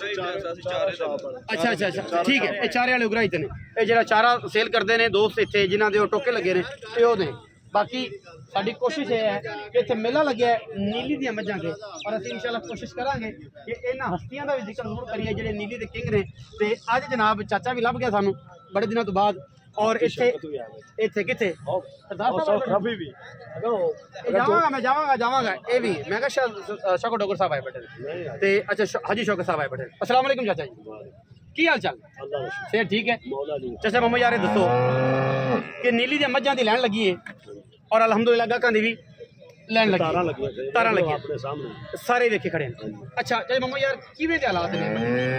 Speaker 1: ਅੱਛਾ ਅੱਛਾ ਅੱਛਾ ਠੀਕ ਹੈ, ਇਹ ਚਾਰੇ ਵਾਲੇ ਉਗਰਾਈ ਤੇ ਨੇ, ਇਹ ਜਿਹੜਾ ਚਾਰਾ ਸੇਲ ਕਰਦੇ ਨੇ ਦੋਸਤ ਇੱਥੇ ਜਿਨ੍ਹਾਂ ਦੇ ਉਹ ਟੋਕੇ ਲੱਗੇ ਨੇ ਇਹ ਉਹ ਨੇ। ਬਾਕੀ ਸਾਡੀ ਕੋਸ਼ਿਸ਼ ਇਹ ਹੈ ਕਿ ਇੱਥੇ ਮੇਲਾ ਲੱਗਿਆ ਹੈ ਨੀਲੀ ਦੀਆਂ ਮੱਝਾਂ ਦੇ, ਔਰ ਅਸੀਂ ਇਨਸ਼ਾਅੱਲਾ ਕੋਸ਼ਿਸ਼ ਕਰਾਂਗੇ ਕਿ ਇਹਨਾਂ ਹਸਤੀਆਂ ਦਾ ਵੀ ਜ਼ਿਕਰ ਜ਼ਰੂਰ ਕਰੀਏ ਜਿਹੜੇ ਨੀਲੀ ਦੇ ਕਿੰਗ ਨੇ। ਤੇ ਅੱਜ ਜਨਾਬ ਚਾਚਾ ਵੀ ਲੱਭ ਗਿਆ ਸਾਨੂੰ ਬੜੇ ਦਿਨਾਂ ਤੋਂ ਬਾਅਦ, ਔਰ ਇੱਥੇ ਇੱਥੇ ਕਿੱਥੇ ਸਰਦਾਰ ਸਾਹਿਬ
Speaker 4: अभी भी
Speaker 1: ਇਹ ਜਾਵਾਂਗਾ ਮੈਂ ਜਾਵਾਂਗਾ ਜਾਵਾਂਗਾ ਇਹ ਵੀ ਮੈਂ ਕਿਹਾ ਸ਼ਾ ਸ਼ੌਕਤ ਡੋਗਰ ਸਾਹਿਬ ਆਏ ਬੈਠੇ ਨੇ। ਤੇ ਅੱਛਾ ਸ਼- ਹਾਜੀ ਸ਼ੌਕਤ ਸਾਹਿਬ ਆਏ ਬੈਠੇ ਨੇ। अस्सलाम वालेकुम चाचा जी, ਕੀ ਹਾਲ ਚਾਲ? ਫੇਰ ਠੀਕ ਹੈ ਚਾਚਾ ਮਮਾ ਯਾਰ ਇਹ ਦੱਸੋ ਕਿ ਨੀਲੀ ਦੀਆਂ ਮੱਝਾਂ ਦੀ ਲੈਣ ਲੱਗੀ ਏ ਔਰ ਅਲਹਮਦੁਲਿਲਾ ਗਾਹਕਾਂ ਦੀ ਵੀ ਲੈਣ ਲੱਗੀ, ਤਾਰਾਂ ਲੱਗੀਆਂ ਤਾਰਾਂ ਲੱਗੀਆਂ ਆਪਣੇ ਸਾਹਮਣੇ ਸਾਰੇ ਵੇਖੇ ਖੜੇ ਨੇ। ਅੱਛਾ ਚਾਚਾ ਮਮਾ ਯਾਰ ਕਿਵੇਂ ਦੇ ਹਾਲਾਤ ਨੇ?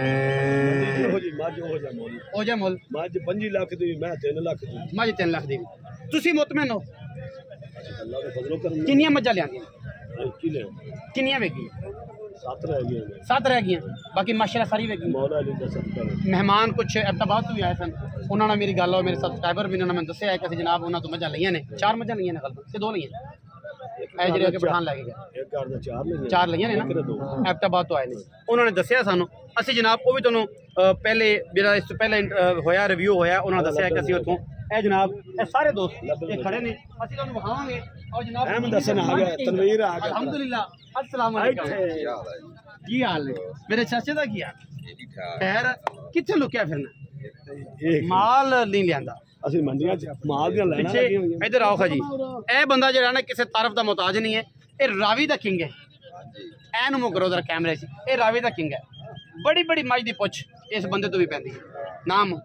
Speaker 4: हो जी मज हो जा मोल
Speaker 1: ਹੋ ਜਾ ਮੁੱਲ
Speaker 4: मज पंजी लाख दी मैं तीन लाख दी
Speaker 1: ਮੱਝ ਤਿੰਨ ਲੱਖ ਦੀ ਤੁਸੀਂ ਮੁਤਮਿਨ ਹੋ?
Speaker 4: अल्लाह के फजलो कर
Speaker 1: ਕਿੰਨੀਆਂ ਮੱਝਾਂ ਲਿਆਂਦੀਆਂ?
Speaker 4: की ले
Speaker 1: ਕਿੰਨੀਆਂ ਵੇਖੀਆਂ?
Speaker 4: सात रह गए
Speaker 1: ਸੱਤ ਰਹਿ ਗਈਆਂ, ਬਾਕੀ ਮਾਸ਼ਾਅੱਲਾ ਸਾਰੀ ਵੇਖੀ।
Speaker 4: मौला अली का सदका
Speaker 1: ਮਹਿਮਾਨ ਕੁਛ ਅਹਿਮਦਾਬਾਦ ਤੋਂ ਵੀ ਆਏ ਸਨ, ਉਹਨਾਂ ਨਾਲ ਮੇਰੀ ਗੱਲ ਹੋਈ, ਮੇਰੇ ਸਬਸਕ੍ਰਾਈਬਰ ਵੀ ਉਹਨਾਂ ਨੇ ਮੈਨੂੰ ਦੱਸਿਆ ਹੈ ਕਿ ਅਸੀਂ ਜਨਾਬ ਉਹਨਾਂ ਤੋਂ ਮੱਝਾਂ ਲਈਆਂ ਨੇ, ਚਾਰ ਮੱਝਾਂ ਲਈਆਂ ਨੇ ਗਲਤ ਤੇ ਦੋ ਲਈਆਂ ਇਹ ਜਿਹੜੇ ਅੱਗੇ ਪਠਾਨ ਲੈ ਕੇ ਗਏ,
Speaker 4: एक घर में चार ले
Speaker 1: ਚਾਰ ਲਈਆਂ ਨੇ ਨਾ ਅਹਿਮਦਾਬਾਦ ਤੋਂ ਆਏ ਨੇ। ਉਹਨਾਂ ਨੇ ਦੱਸਿਆ ਸਾਨੂੰ, ਅਸੀਂ ਜਨਾਬ ਉਹ ਵੀ ਤੁਹਾਨੂੰ ਅ, ਪਹਿਲੇ ਜਿਹੜਾ ਇਸ ਤੋਂ ਪਹਿਲੇ ਅ, ਹੋਇਆ ਰਿਵਿਊ ਹੋਇਆ, ਉਹਨਾਂ ਨੇ ਦੱਸਿਆ ਕਿ ਅਸੀਂ ਉੱਥੋਂ ਇਹ ਜਨਾਬ ਇਹ ਸਾਰੇ ਦੋਸਤ ਇਹ ਖੜੇ ਨੇ, ਅਸੀਂ ਤੁਹਾਨੂੰ ਵਿਖਾਵਾਂਗੇ। ਔਰ ਜਨਾਬ
Speaker 4: अहमद हसन आ गया तनवीर आ गया
Speaker 1: ਅਲਹਮਦੁਲਿਲਾ अस्सलाम वालेकुम, ਕੀ ਹਾਲ ਨੇ ਮੇਰੇ ਚਾਚੇ ਦਾ? ਕੀ ਹਾਲ ਖੈਰ? ਕਿੱਥੇ ਲੁਕਿਆ ਫਿਰਨਾ? ਮਾਲ ਨਹੀਂ ਲਿਆਂਦਾ
Speaker 4: ਅਸੀਂ ਮੰਡੀਆਂ ਚ ਮਾਲ ਦੀਆਂ ਲੈਣਾ
Speaker 1: ਪਿੱਛੇ
Speaker 4: ਲੱਗੀਆਂ ਹੋਈਆਂ
Speaker 1: ਇੱਧਰ ਆਓ ਖਾਜੀ। ਇਹ ਬੰਦਾ ਜਿਹੜਾ ਨਾ ਕਿਸੇ ਤਾਰਫ ਦਾ ਮੁਹਤਾਜ ਨਹੀਂ ਹੈ, ਇਹ ਰਾਵੀ ਦਾ ਕਿੰਗ ਹੈ। ਐਨ ਮੂੰਹ ਕਰੋ ਜ਼ਰਾ ਕੈਮਰੇ 'ਚ, ਇਹ ਰਾਵੀ ਦਾ ਕਿੰਗ ਹੈ। ਬੜੀ ਬੜੀ ਮੱਝ ਦੀ ਪੁੱਛ ਇਸ ਬੰਦੇ ਤੋਂ ਵੀ ਪੈਂਦੀ ਹੈ। ਨਾਮ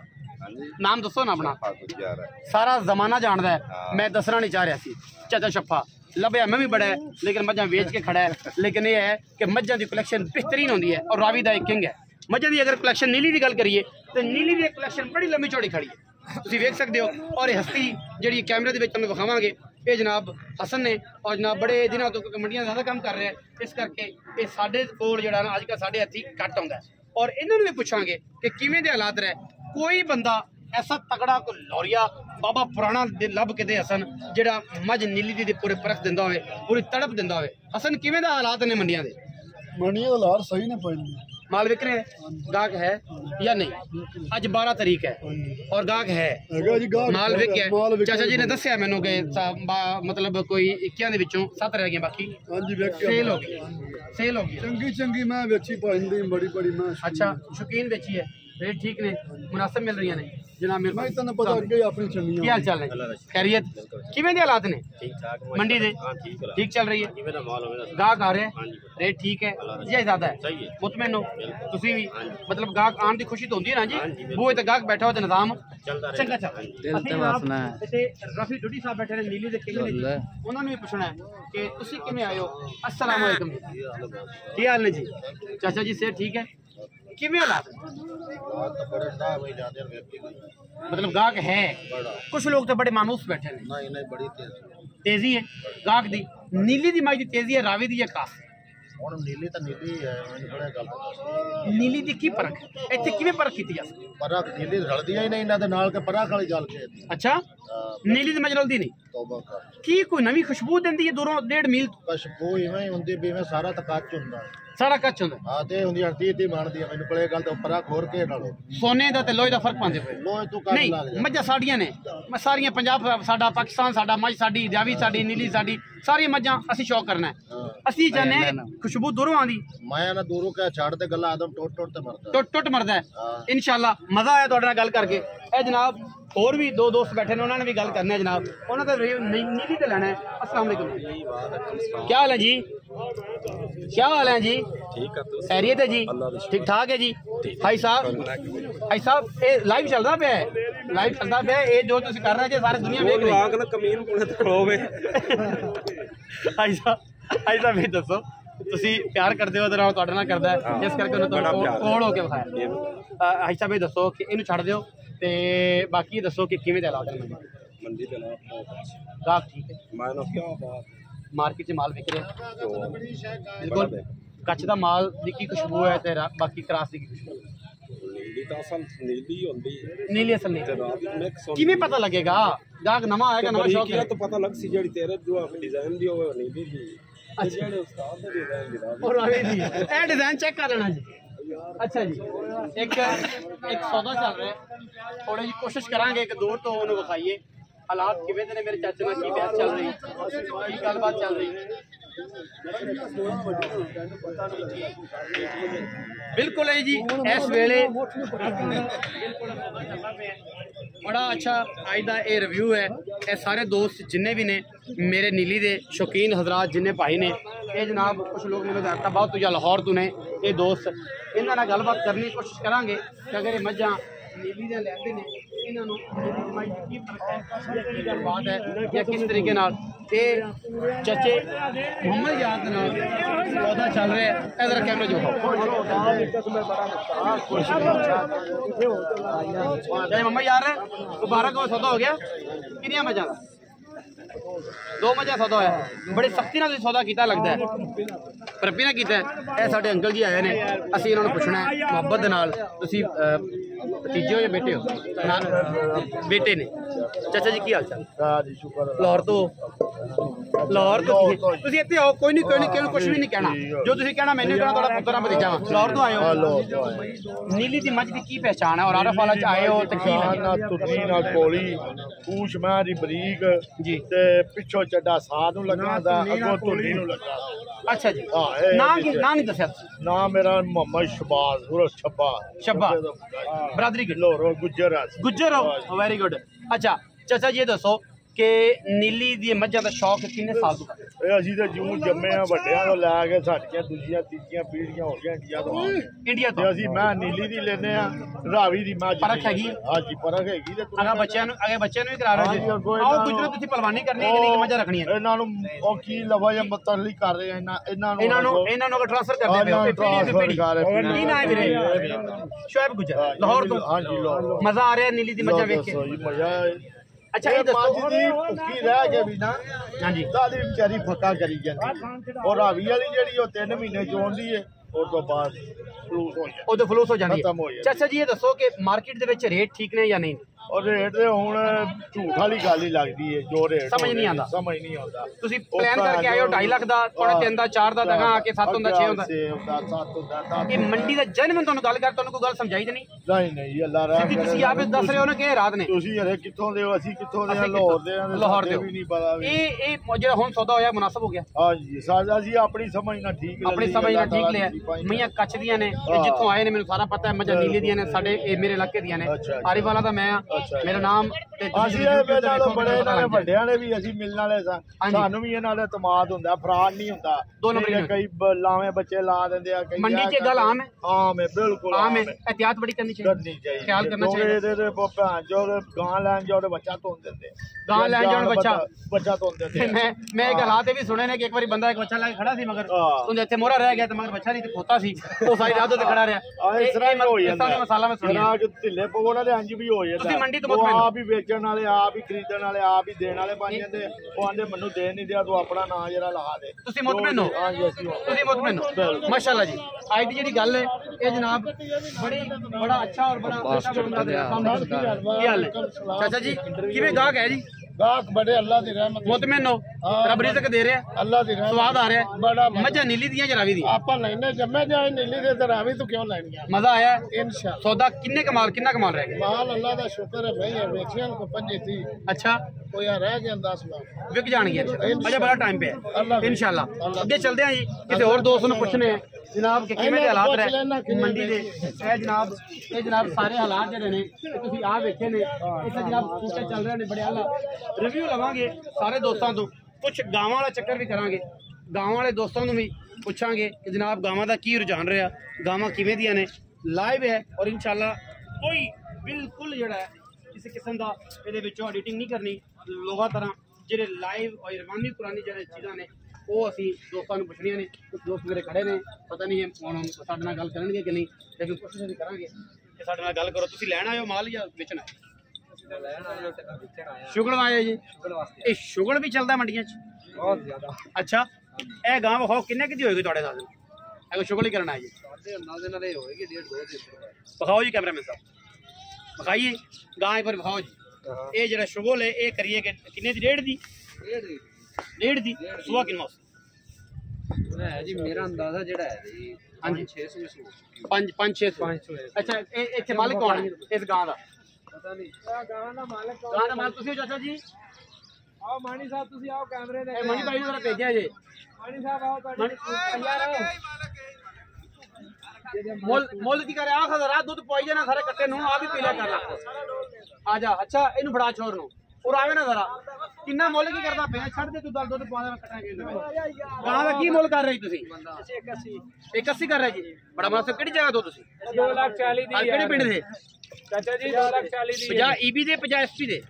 Speaker 1: ਨਾਮ ਦੱਸੋ ਨਾ ਆਪਣਾ। ਸਾਰਾ ਜ਼ਮਾਨਾ ਜਾਣਦਾ ਹੈ, ਮੈਂ ਦੱਸਣਾ ਨਹੀਂ ਚਾਹ ਰਿਹਾ ਸੀ। ਚਾਚਾ ਸ਼ੱਫਾ ਲੱਭਿਆ ਮੈਂ ਵੀ ਬੜਾ ਹੈ, ਲੇਕਿਨ ਮੱਝਾਂ ਵੇਚ ਕੇ ਖੜਾ ਹੈ। ਲੇਕਿਨ ਇਹ ਹੈ ਕਿ ਮੱਝਾਂ ਦੀ ਕਲੈਕਸ਼ਨ ਬਿਹਤਰੀਨ ਹੁੰਦੀ ਹੈ ਔਰ ਰਾਵੀ ਦਾ ਇੱਕ ਕਿੰਗ ਹੈ। ਮੱਝਾਂ ਦੀ ਅਗਰ ਕਲੈਕਸ਼ਨ ਨੀਲੀ ਦੀ ਗੱਲ ਕਰੀਏ ਤੇ ਨੀਲੀ ਦੀ ਕਲੈਕਸ਼ਨ ਬੜੀ ਲੰਮੀ ਚੌੜੀ ਖੜੀ ਹੈ, ਤੁਸੀਂ ਵੇਖ ਸਕਦੇ ਹੋ। ਔਰ ਇਹ ਹਸਤੀ ਜਿਹੜੀ ਕੈਮਰੇ ਦੇ ਵਿੱਚ ਤੁਹਾਨੂੰ ਵਿਖਾਵਾਂਗੇ, ਇਹ ਜਨਾਬ ਹਸਨ ਨੇ, ਔਰ ਜਨਾਬ ਬੜੇ ਦਿਨਾਂ ਤੋਂ ਮੰਡੀਆਂ ਜ਼ਿਆਦਾ ਕੰਮ ਕਰ ਰਹੇ, ਇਸ ਕਰਕੇ ਇਹ ਸਾਡੇ ਕੋਲ ਜਿਹੜਾ ਨਾ ਅੱਜ ਕੱਲ੍ਹ ਸਾਡੇ ਹੱਥੀ ਘੱਟ ਆਉਂਦਾ। ਔਰ ਇਹਨਾਂ ਨੂੰ ਵੀ ਪੁੱਛਾਂਗੇ ਕਿ ਕਿਵੇਂ ਦੇ ਹਾਲਾਤ ਰਹੇ। ਕੋਈ ਬੰਦਾ ਐਸਾ ਤਕੜਾ ਕੋ ਲੋਰੀਆ ਬਾਬਾ ਪੁਰਾਣਾ ਦੇ ਲੱਭ ਕੇ ਦੇ ਹਸਨ ਜਿਹੜਾ ਮੱਝ ਨੀਲੀ ਦੀ ਪੂਰੇ ਪਰਖ ਦਿੰਦਾ ਹੋਵੇ, ਪੂਰੀ ਤੜਪ ਦਿੰਦਾ ਹੋਵੇ। ਹਸਨ ਕਿਵੇਂ ਦਾ ਹਾਲਾਤ ਨੇ ਮੰਡੀਆਂ ਦੇ?
Speaker 2: ਮੰਡੀਆਂ ਦਾ ਲਾਰ ਸਹੀ ਨੇ ਪੈਣੀ
Speaker 1: माल बिक रहे हैं, गाहक है या नहीं? अज बारह तारीख है और गाहक है,
Speaker 2: ਹੈਗਾ ਜੀ ਗਾਹਕ
Speaker 1: माल विक
Speaker 2: ਮਾਲ
Speaker 1: गया।
Speaker 2: ਵਿਕਿਆ
Speaker 1: चाचा जी ने दसिया मैनू कि मतलब कोई इक्कियां दे विचों सत्त रह गए, बाकी
Speaker 2: ਹਾਂਜੀ ਵੇਖਿਆ
Speaker 1: सेल हो गई, सेल हो गई।
Speaker 2: ਚੰਗੀ ਚੰਗੀ ਮੈਂ ਵੇਚੀ ਪੈਂਦੀ ਬੜੀ ਬੜੀ ਮੈਂ
Speaker 1: अच्छा शौकीन बेची है, रेट ठीक ने, मुनासिब मिल रही ने जनाब। मेरे
Speaker 2: ਮੈਂ ਤੈਨੂੰ ਪਤਾ ਅੱਗੇ ਆਪਣੀ
Speaker 1: की
Speaker 2: ਚੰਗੀਆਂ
Speaker 1: हाल चाल है? खैरियत? किवें दे हालात ने मंडी दे? ठीक चल रही है, गाहक आ रहे हैं, रेट ठीक है या ज्यादा है? मुतमिन हो तुसी भी? मतलब गाहक आने की खुशी तो होंदी है ना जी, वो तो गाहक बैठा हो तो निजाम चंगा चल दिल ते वसना है। ते रफी डुडी साहब बैठे ने नीली दे किंग ने, उन्होंने भी पूछना है कि तुसी किवें आए हो। अस्सलाम वालेकुम जी, की हाल ने जी? चाचा जी सेहत ठीक है? किवें हालात? मतलब गाहक है, कुछ लोग तो बड़े मानूस बैठे हैं।
Speaker 2: ਨਹੀਂ ਨਹੀਂ ਬੜੀ
Speaker 1: तेजी है गाहक दी, नीली दी माई दी तेजी है, रावी दी या कास?
Speaker 2: ਹੁਣ ਨੀਲੀ ਤਾਂ ਨੀਲੀ ਹੈ, ਮੈਨੂੰ ਬੜਾ ਗੱਲ
Speaker 1: नीली दी की परख ਇੱਥੇ ਕਿਵੇਂ ਪਰਖ ਕੀਤੀ ਜਾ ਸਕਦੀ?
Speaker 2: ਪਰਖ ਨੀਲੀ ਰਲਦੀਆਂ ਹੀ ਨਹੀਂ ਇਹਨਾਂ ਦੇ ਨਾਲ, ਕਿ ਪਰਖ ਵਾਲੀ ਗੱਲ ਕੇ
Speaker 1: ਅੱਛਾ ਨੀਲੀ ਦੀ ਮਜਰਲ ਦੀ ਨਹੀਂ,
Speaker 2: ਤੌਬਾ ਕਰ
Speaker 1: ਕੀ ਕੋਈ ਨਵੀਂ ਖੁਸ਼ਬੂ ਦਿੰਦੀ ਹੈ ਦੂਰੋਂ ਡੇਢ ਮੀਲ ਤੋਂ?
Speaker 2: ਖੁਸ਼ਬੂ ਇਵੇਂ ਹੀ ਹੁੰਦੀ ਵੀ ਇਵੇਂ ਸਾਰਾ ਤਾਂ ਕੱਚ ਹੁੰਦਾ।
Speaker 1: ਸਾਰਾ ਕੱਚ ਹੁੰਦਾ
Speaker 2: ਹਾਂ ਤੇ ਹੁੰਦੀਆਂ तीस तीस ਮਣ ਦੀਆਂ ਮੈਨੂੰ ਕੋਲੇ ਗੱਲ ਤੇ ਉੱਪਰ ਖੋਰ ਕੇ ਨਾਲੋਂ
Speaker 1: ਸੋਨੇ ਦਾ ਤੇ ਲੋਹੇ ਦਾ ਫਰਕ ਪਾਉਂਦੇ ਪਏ
Speaker 2: ਲੋਹੇ ਤੂੰ ਕਰ
Speaker 1: ਨਹੀਂ
Speaker 2: ਲੱਗ ਜਾ
Speaker 1: ਮੱਝਾਂ ਸਾਡੀਆਂ ਨੇ ਮੈਂ ਸਾਰੀਆਂ ਪੰਜਾਬ ਸਾਡਾ ਪਾਕਿਸਤਾਨ ਸਾਡਾ ਮੱਝ ਸਾਡੀ ਦਿਆਵੀ ਸਾਡੀ ਨੀਲੀ ਸਾਡੀ ਸਾਰੀਆਂ ਮੱਝਾਂ ਅਸੀਂ ਸ਼ੌਕ ਕਰਨਾ ਹੈ ਅਸੀਂ ਚਾਹੁੰਦੇ ਹਾਂ ਖੁਸ਼ਬੂ ਦੂਰੋਂ ਆਉਂਦੀ
Speaker 2: ਮੈਂ ਨਾ ਦੂਰੋਂ ਕਹਿ ਛੱਡ ਤੇ ਗੱਲਾਂ ਆਦਮ ਟੁੱਟ ਟੁੱਟ ਤੇ ਮਰਦਾ
Speaker 1: ਟੁੱਟ ਟੁੱਟ ਮਰਦਾ ਹੈ ਇਨਸ਼ਾਅੱਲਾ ਮਜ਼ਾ ਆਇਆ ਤੁਹਾਡੇ ਨਾਲ ਗੱਲ ਕਰਕੇ ਇਹ ਜਨਾਬ ਹੋਰ ਵੀ ਦੋ ਦੋਸਤ बैठे ने उन्होंने भी गल करनी है जनाब उन्होंने नीली तो लेना है। अस्सलाम वालेकुम क्या हाल है जी क्या हाल है जी
Speaker 6: ठीक है
Speaker 1: खैरियत है जी ठीक ठाक है जी भाई साहब भाई साहब ये लाइव चलता पे है लाइव चलता पे है ये जो तुम कर रहे हैं सारी दुनिया देख रही है
Speaker 6: कमीन होवे
Speaker 1: भाई साहब भाई साहब ये दसो ਤੁਸੀਂ ਪਿਆਰ ਕਰਦੇ ਹੋ ਤੇ ਨਾਲ ਤੁਹਾਡੇ ਨਾਲ ਕਰਦਾ ਹੈ ਜਿਸ ਕਰਕੇ ਉਹਨੇ ਤੁਹਾਨੂੰ ਕੋਲ ਹੋ ਕੇ ਵਿਖਾਇਆ ਭਾਈ ਸਾਹਿਬ ਇਹ ਦੱਸੋ ਕਿ ਇਹਨੂੰ ਛੱਡ ਦਿਓ ਤੇ ਬਾਕੀ ਦੱਸੋ ਕਿ ਕਿਵੇਂ ਦਾ ਹਾਲਾਤ ਹੈ ਮੰਡੀ
Speaker 6: मंडी पे ना
Speaker 1: ਗਾਹਕ ਠੀਕ ਹੈ
Speaker 6: मानो क्या बात
Speaker 1: ਮਾਰਕੀਟ 'ਚ ਮਾਲ ਵਿਕ ਰਿਹਾ ਬਿਲਕੁਲ ਕੱਚ ਦਾ ਮਾਲ ਦੀ ਕੀ ਖੁਸ਼ਬੂ ਹੈ ਤੇ ਬਾਕੀ ਕਰਾਸ ਦੀ ਕੀ ਖੁਸ਼ਬੂ
Speaker 6: नीली तो असल नीली होंदी है
Speaker 1: ਨੀਲੀ ਅਸਲ ਨਹੀਂ
Speaker 6: रात मिक्स होंदी
Speaker 1: ਕਿਵੇਂ ਪਤਾ ਲੱਗੇਗਾ ਗਾਹਕ ਨਵਾਂ ਆਏਗਾ ਨਵਾਂ ਸ਼ੌਕ ਹੈ
Speaker 6: तो पता लग सी जेडी तेरे जो डिजाइन दी होवे नीली दी जेडे उस्ताद दे डिजाइन दी
Speaker 1: और आवे जी ਇਹ ਡਿਜ਼ਾਈਨ ਚੈੱਕ ਕਰ ਲੈਣਾ ਜੀ ਅੱਛਾ ਜੀ ਇੱਕ ਇੱਕ ਸੌਦਾ ਚੱਲ ਰਿਹਾ ਥੋੜੀ ਜਿਹੀ ਕੋਸ਼ਿਸ਼ ਕਰਾਂਗੇ ਇੱਕ ਦੂਰ ਤੋਂ ਉਹਨੂੰ ਵਿਖਾਈਏ ਹਾਲਾਤ ਕਿਵੇਂ ਦੇ ਨੇ ਮੇਰੇ ਚਾਚੇ ਨਾਲ ਕੀ ਬਹਿਸ ਚੱਲ ਰਹੀ ਕੀ ਗੱਲਬਾਤ ਚੱਲ ਰਹੀ ਬਿਲਕੁਲ ਹੈ ਜੀ ਇਸ ਵੇਲੇ बड़ा अच्छा अज का यह रिव्यू है ये सारे दोस्त जिन्ने भी ने मेरे नीली दे शौकीन हजरात जिन्ने भाई ने ये जनाब कुछ लोग मैंने दसता बहुत तुझा लाहौर तू ने ये दोस्त इन्होंने नाल गलबात करने की कोशिश करांगे कि अगर ये मझां नीली दे लैंदे ने इन्होंने की गलबात है या किस तरीके नाल ये चचे मुहम्मद याद नाल पौधा चल रहा है इधर कैमरा जो मम्मा यार मुबारक हो सौदा हो गया किनिया मजा दो मजा सौदा होया बड़ी सख्ती नाल सौदा किया लगता है परपी ने किया है साडे अंकल जी आए ने असीं इन्हां नूं पुछना है मुहब्बत दे नाल तुसीं भतीजे हो या बेटे हो बेटे ने चाचा जी की हाल चाल लाहौर तो लाहौर तो तुसीं इत्थे आओ कोई नहीं कोई नहीं किहनूं कुछ भी नहीं कहना जो तुसीं कहना मैनूं कहना तुहाडा पुत्तर भतीजा वा लाहौर तो आए हो नीली दी मझ दी की पहचान है और आरफ वाला च आए हो ते की
Speaker 2: ना तुरनी ना कोली पूछ मैं दी बरीक
Speaker 1: जी
Speaker 2: ते पिछो चड्डा साह नूं लगा दा अगों तुरनी नूं लगा
Speaker 1: अच्छा जी
Speaker 2: हां ए
Speaker 1: नाम की नाम नहीं दस्या
Speaker 2: ना मेरा मोहम्मद शबाज उर्फ छब्बा
Speaker 1: शब्बा बरादरी की
Speaker 2: लाहौर गुज्जर है
Speaker 1: गुज्जर हो वेरी गुड अच्छा चाचा जी ये दसो कि नीली दी मझां दा शौक किन्ने साल तो
Speaker 2: ਇਹ ਅਸੀਂ ਤੇ ਜੂੰ ਜੰਮੇ ਆ ਵੱਡਿਆਂ ਤੋਂ ਲੈ ਕੇ ਸਾਡੀਆਂ ਦੂਜੀਆਂ ਤੀਜੀਆਂ ਪੀੜ੍ਹੀਆਂ ਹੋ ਗਈਆਂ ਇੰਡੀਆ ਤੋਂ ਆ ਕੇ
Speaker 1: इंडिया
Speaker 2: ਤੇ
Speaker 1: तो
Speaker 2: ਅਸੀਂ ਮੈਂ ਨੀਲੀ ਦੀ ਲੈਨੇ ਆ ਰਾਵੀ ਦੀ ਮੱਝ
Speaker 1: ਫਰਕ ਹੈਗੀ?
Speaker 2: ਹਾਂਜੀ ਫਰਕ ਹੈਗੀ ਤੇ
Speaker 1: अगर बच्चों अगर बच्चों भी करा रहे
Speaker 2: ਹਾਂਜੀ, ਅੱਗੋਂ
Speaker 1: आओ
Speaker 2: ਇਹਨਾਂ
Speaker 1: गुजरो
Speaker 2: ਨੂੰ-
Speaker 1: तुसीं पहलवानी करनी है कि नहीं मझां रखनी है
Speaker 2: ਇਹਨਾਂ ਨੂੰ ਉਹ ਕੀ ਲਵਾ ਜਾਂ ਮਤਰਲੀ ਕਰ ਰਹੇ ਆ ਇਹਨਾਂ ਇਹਨਾਂ ਨੂੰ
Speaker 1: इन्हां नु इन्हां नु अगर ट्रांसफर कर दे
Speaker 2: ਇਹਨਾਂ ਨੂੰ transfer ਕਰ ਰਹੇ ਆ।
Speaker 1: की ना है वीरे शोएब गुजर लाहौर तो
Speaker 2: ਹਾਂਜੀ ਲਾਹੌਰ
Speaker 1: मजा आ रहा है नीली दी मझां देख के
Speaker 2: ਦੱਸੋ ਜੀ ਮਜ਼ਾ
Speaker 1: अच्छा
Speaker 2: ਇਹ
Speaker 1: ये दसो
Speaker 2: ਮੱਝ ਦੀ ਭੁੱਖੀ ਰਹਿ ਕੇ ਵੀ ਨਾ
Speaker 1: हां जी
Speaker 2: ਦਾਦੀ ਵਿਚਾਰੀ ਫੱਕਾ ਕਰੀ ਜਾਂਦੀ ਔਰ ਰਾਵੀ ਵਾਲੀ ਜਿਹੜੀ ਉਹ ਤਿੰਨ ਮਹੀਨੇ ਚੋਂਦੀ ਏ ਉਸ ਤੋਂ ਬਾਅਦ ਫਲੂਸ ਹੋ ਜਾਂਦਾ
Speaker 1: ਉਹਦੇ ਫਲੂਸ ਹੋ ਜਾਂਦੀ
Speaker 2: खत्म हो
Speaker 1: है
Speaker 2: जाती।
Speaker 1: चाचा जी ये दसो कि मार्केट ਦੇ ਵਿੱਚ ਰੇਟ ਠੀਕ ਨੇ ਜਾਂ ਨਹੀਂ
Speaker 2: ਔਰ ਰੇਟ ਤੇ ਹੁਣ ਝੂਠ ਵਾਲੀ ਗੱਲ ਹੀ ਲੱਗਦੀ ਏ ਜੋ ਰੇਟ
Speaker 1: ਸਮਝ ਨਹੀਂ ਆਉਂਦਾ।
Speaker 2: ਸਮਝ ਨਹੀਂ ਆਉਂਦਾ
Speaker 1: ਤੁਸੀਂ ਪਲਾਨ ਕਰਕੇ ਆਏ ਹੋ ਢਾਈ ਲੱਖ ਦਾ ਪੌਣੇ ਤਿੰਨ ਦਾ ਚਾਰ ਦਾ ਦਗਾ ਆ ਕੇ ਸੱਤ ਹੁੰਦਾ ਛੇ ਹੁੰਦਾ
Speaker 2: ਛੇ ਹੁੰਦਾ ਸੱਤ ਹੁੰਦਾ ਦਸ
Speaker 1: ਇਹ ਮੰਡੀ ਦਾ ਜਨ ਮੈਂ ਤੁਹਾਨੂੰ ਗੱਲ ਕਰ ਤੁਹਾਨੂੰ ਕੋਈ ਗੱਲ ਸਮਝਾਈ ਤੇ ਨਹੀਂ
Speaker 2: ਨਹੀਂ ਨਹੀਂ ਅੱਲਾ ਰਾਹ
Speaker 1: ਸਿੱਧੀ ਤੁਸੀਂ ਆਪੇ ਦੱਸ ਰਹੇ ਹੋ ਨਾ ਕਿ ਇਹ ਰਾਤ ਨੇ
Speaker 2: ਤੁਸੀਂ ਹਰੇ ਕਿੱਥੋਂ ਦੇ ਹੋ ਅਸੀਂ ਕਿੱਥੋਂ ਦੇ ਆ
Speaker 1: ਅਸੀਂ
Speaker 2: ਲਾਹੌਰ ਦੇ ਆ
Speaker 1: ਲਾਹੌਰ ਦੇ ਹੋ।
Speaker 2: ਵੀ ਨਹੀਂ ਪਤਾ ਵੀ
Speaker 1: ਇਹ ਇਹ ਜਿਹੜਾ ਹੁਣ ਸੌਦਾ ਹੋਇਆ ਮੁਨਾਸਬ ਹੋ ਗਿਆ
Speaker 2: ਹਾਂਜੀ ਸਾਡਾ ਅਸੀਂ ਆਪਣੀ ਸਮਝ ਨਾਲ ਠੀਕ ਲੈ
Speaker 1: ਆਪਣੀ
Speaker 2: ਲਈ,
Speaker 1: ਸਮਝ ਨਾਲ
Speaker 2: ਅੱਲਾ
Speaker 1: ਠੀਕ
Speaker 2: ਤਾਲਾ
Speaker 1: ਲਿਆ
Speaker 2: ਦੀ ਪਾਈ
Speaker 1: ਮਈਆਂ ਕੱਚ ਦੀਆਂ ਨੇ ਇਹ ਜਿੱਥੋਂ ਆਏ ਨੇ ਮੈਨੂੰ ਸਾਰਾ ਪਤਾ ਹੈ ਮੱਝਾਂ ਨੀਲੀ ਦੀਆਂ ਨੇ ਸਾਡੇ ਇਹ ਮੇਰੇ ਇਲਾਕੇ ਦੀਆਂ ਨੇ
Speaker 2: ਅੱਛਾ, ਅੱਛਾ।
Speaker 1: ਆਰੀ ਵਾਲਾ ਦਾ ਮੈਂ ਆ
Speaker 2: ਅੱਛਾ,
Speaker 1: ਮੇਰਾ ਨਾਮ ਤੇ ਤੁਸੀਂ
Speaker 2: ਅਸੀਂ
Speaker 1: YouTube
Speaker 2: ਇਹ
Speaker 1: ਤੇ
Speaker 2: ਨਾਲ
Speaker 1: ਦੇਖੋ,
Speaker 2: ਬੜੇ
Speaker 1: ਮੈਨੂੰ ਪਤਾ
Speaker 2: ਇਹਨਾਂ ਨੇ
Speaker 1: ਲੱਗ ਗਿਆ।
Speaker 2: ਵੱਡਿਆਂ ਨੇ ਵੀ ਅਸੀਂ ਮਿਲਣ ਵਾਲੇ ਸਾਂ
Speaker 1: ਹਾਂਜੀ।
Speaker 2: ਸਾਨੂੰ ਵੀ ਇਹਨਾਂ ਦਾ ਇਤਮਾਦ ਹੁੰਦਾ ਫਰਾਡ ਨਹੀਂ ਹੁੰਦਾ
Speaker 1: ਦੋ ਨੰਬਰੀ
Speaker 2: ਜਿਹੜੇ
Speaker 1: ਨਾਲ।
Speaker 2: ਕਈ ਬ- ਲਾਵੇਂ ਬੱਚੇ ਲਾ ਦਿੰਦੇ ਆ ਕਈ
Speaker 1: ਮੰਡੀ 'ਚ ਇਹ ਗੱਲ ਆਮ ਹੈ
Speaker 2: ਆਮ ਹੈ ਬਿਲਕੁਲ
Speaker 1: ਆਮ ਹੈ एहतियात बड़ी करनी चाहिए
Speaker 2: ਕਰਨੀ ਚਾਹੀਦੀ
Speaker 1: ख्याल करना
Speaker 2: ਕਿਉਂਕਿ
Speaker 1: चाहिए
Speaker 2: ਇਹਦੇ ਤੇ ਭੈਣ ਜੋ ਗਾਂ ਲੈਣ ਜਾਓ ਤੇ ਬੱਚਾ ਧੋਣ ਦਿੰਦੇ
Speaker 1: ਗਾਂ ਲੈਣ ਜਾਓ ਤੇ ਬੱਚਾ-
Speaker 2: ਬੱਚਾ ਧੋਣ ਦਿੰਦੇ
Speaker 1: ਤੇ ਮੈਂ ਮੈਂ ਇੱਕ ਹਾਲਾਤ ਇਹ ਵੀ ਸੁਣੇ ਨੇ ਕਿ ਇੱਕ ਵਾਰੀ ਬੰਦਾ ਇੱਕ ਬੱਚਾ ਲੈ ਕੇ ਖੜਾ ਸੀ ਮਗਰ
Speaker 2: ਹਾਂ।
Speaker 1: ਉਹਦੇ ਇੱਥੇ ਮੋਹਰਾ ਰਹਿ ਗਿਆ ਤੇ ਮਗਰ ਬੱਚਾ ਨਹੀਂ ਤੇ ਖੋਤਾ ਸੀ ਉਹ ਸਾਰੀ ਰਾਤ ਉੱਤੇ ਖੜਾ ਰਿਹਾ
Speaker 2: ਆ ਇਸ ਤਰ੍ਹਾਂ ਹੀ ਹੋ
Speaker 1: ਇਸ ਤਰ੍ਹਾਂ
Speaker 2: ਜਾਂਦਾ
Speaker 1: ਦਾ ਮਸਾਲਾ ਮੈਂ ਸੁਣਿਆ
Speaker 2: ਜਿਹੜਾ ਕਿ ਢਿੱਲੇ ਪਵਣ ਵਾਲੇ ਇੰਜ ਵੀ ਹੋ ਜਾਂਦਾ
Speaker 1: ਤੁਸੀਂ ਮੰਡੀ ਤੋਂ
Speaker 2: ਉਹ
Speaker 1: ਮੁਤਮਿਨ ਹੋ?
Speaker 2: ਆਪ ਹੀ ਵੇਚਣ ਵਾਲੇ ਆਪ ਹੀ ਖਰੀਦਣ ਵਾਲੇ ਆਪ ਹੀ ਦੇਣ ਵਾਲੇ ਬਣ ਜਾਂਦੇ ਉਹ ਆਂਦੇ ਮੈਨੂੰ ਦੇ ਨਹੀਂ ਦਿਆ ਤੂੰ ਆਪਣਾ ਨਾਂ ਜਿਹੜਾ ਲਾ ਦੇ
Speaker 1: ਤੁਸੀਂ ਮੁਤਮਿਨ ਹੋ?
Speaker 2: ਹਾਂਜੀ ਅਸੀਂ ਹੋ
Speaker 1: ਤੁਸੀਂ ਮੁਤਮਿਨ ਹੋ ਮਾਸ਼ਾਅੱਲਾ ਜੀ ਅੱਜ ਦੀ ਜਿਹੜੀ ਗੱਲ ਹੈ ਇਹ ਜਨਾਬ ਬੜੀ ਬੜਾ ਅੱਛਾ ਔਰ ਬੜਾ ਅੱਛਾ ਬੰਦਾ ਦੇ ਸਾਹਮਣੇ ਕੀ ਹਾਲ ਹੈ ਚਾਚਾ ਜੀ ਕਿਵੇਂ ਗਾਹਕ ਹੈ ਜੀ
Speaker 2: गाहक बड़े अल्लाह दी रहमत
Speaker 1: मुतमिन हो रब रिज़्क दे रहा है
Speaker 2: अल्लाह दी रहमत
Speaker 1: स्वाद आ रहा है
Speaker 2: बड़ा
Speaker 1: मजा नीली दियां जरावी दी
Speaker 2: आपा लेने जम्मे जाए नीली दे ते रावी तो क्यों लेनी
Speaker 1: मजा आया
Speaker 2: इंशाअल्लाह
Speaker 1: सौदा किन्ने कमाल किन्ना कमाल रह गया
Speaker 2: माल अल्लाह दा शुक्र है भाई वेचियां को पंजे थी
Speaker 1: अच्छा
Speaker 2: कोई रह गया दस बार
Speaker 1: विक जाएंगे अजय बड़ा टाइम पे है इंशाल्लाह अगे चलते हैं जी किसी और दोस्त ने पूछने हैं जनाब के किवें दे हालात रहे मंडी दे ए जनाब ए जनाब सारे हालात जेडे ने तुसीं आ वेखे ने इस जनाब बूटे चल रहे ने बड़े आला रिव्यू लवांगे सारे दोस्तों तो कुछ गांवां वाला चक्कर भी करांगे गांवां वाले दोस्तों भी पूछांगे कि जनाब गांवां दा की रुझान रहा गांवां किवें दियां ने लाइव है और इंशाल्लाह कोई बिल्कुल जेड़ा है किसी किस्म का ये एडिटिंग नहीं करनी लोगों तरह जो लाइव और रवानी पुरानी जो चीज़ा ने वो असी दोस्तों को पुछनिया ने कुछ दोस्त मेरे खड़े ने पता नहीं हम साडे नाल गल करनगे कि नहीं लेकिन कोशिश असीं करांगे कि साडे नाल गल करो तुसीं लैण आए हो माल या बेचना शुगल आए जी ये शुगल भी चलता मंडियां च
Speaker 6: बहुत ज्यादा
Speaker 1: अच्छा ए गांव विखाओ किन्ने की होएगी तुहाडे साथ अगर शुगल ही करना है जी
Speaker 6: अंदाजे नाल होएगी डेढ़ दो दिन
Speaker 1: विखाओ जी कैमरामैन साहब विखाइए गां एक बार विखाओ जी ये जरा शुगल है ये करिए कि किन्ने दी डेढ़ दी
Speaker 6: डेढ़ दी
Speaker 1: डेढ़ दी सुबह किन्ना
Speaker 6: है जी मेरा अंदाजा जेड़ा है जी
Speaker 1: हाँ जी
Speaker 6: छह सौ सौ
Speaker 1: पाँच पाँच छे सौ
Speaker 6: पाँच सौ है
Speaker 1: अच्छा इत्थे मालिक कौन है इस गांव दा
Speaker 6: पता नहीं गांव दा मालिक कौन
Speaker 1: गांव दा मालिक तुसीं हो चाचा जी
Speaker 6: आओ मानी साहब तुसी आओ कैमरे ने
Speaker 1: ए मनी भाई ने जरा भेजा जी
Speaker 6: मानी साहब आओ
Speaker 1: मनी
Speaker 6: यार
Speaker 1: मोल मोल की करे आख रात दूध पवाई जाना सारे कट्टे नु आ भी पीला कर ला आ जा अच्छा इनु बड़ा छोर नु और आवे ना जरा किन्ना मोल की करदा पे छड़ दे तू दल दूध पवा दे कटांगे गांव दा की मोल कर रही तुसी एक अस्सी कर रहे जी बड़ा मुनासिब केड़ी जगह तो तुसी
Speaker 6: दो लाख चालीस दी
Speaker 1: केड़े पिंड दे
Speaker 6: चाचा जी दो लाख चालीस दी
Speaker 1: पचास ईबी दे पचास एसपी दे